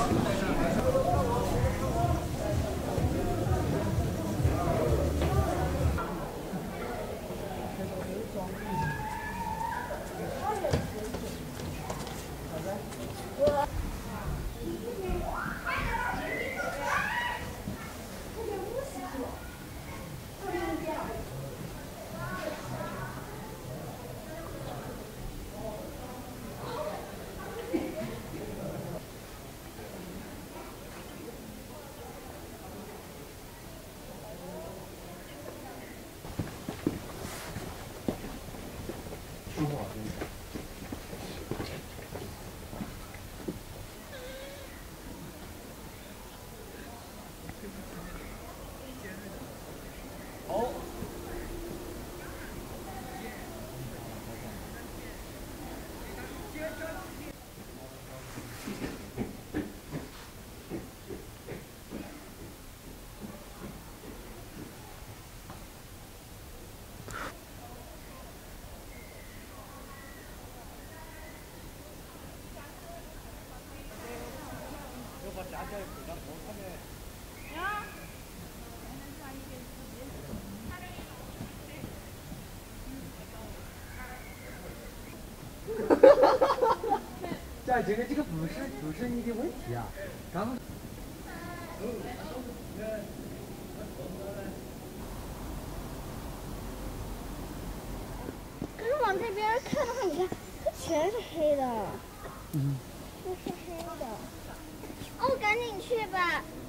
Speaker 2: 这这个这个不是不是你的问题啊，刚刚。
Speaker 6: 可是往这边看的话，你看，它全是黑的。嗯。都是黑的。哦，赶紧去吧。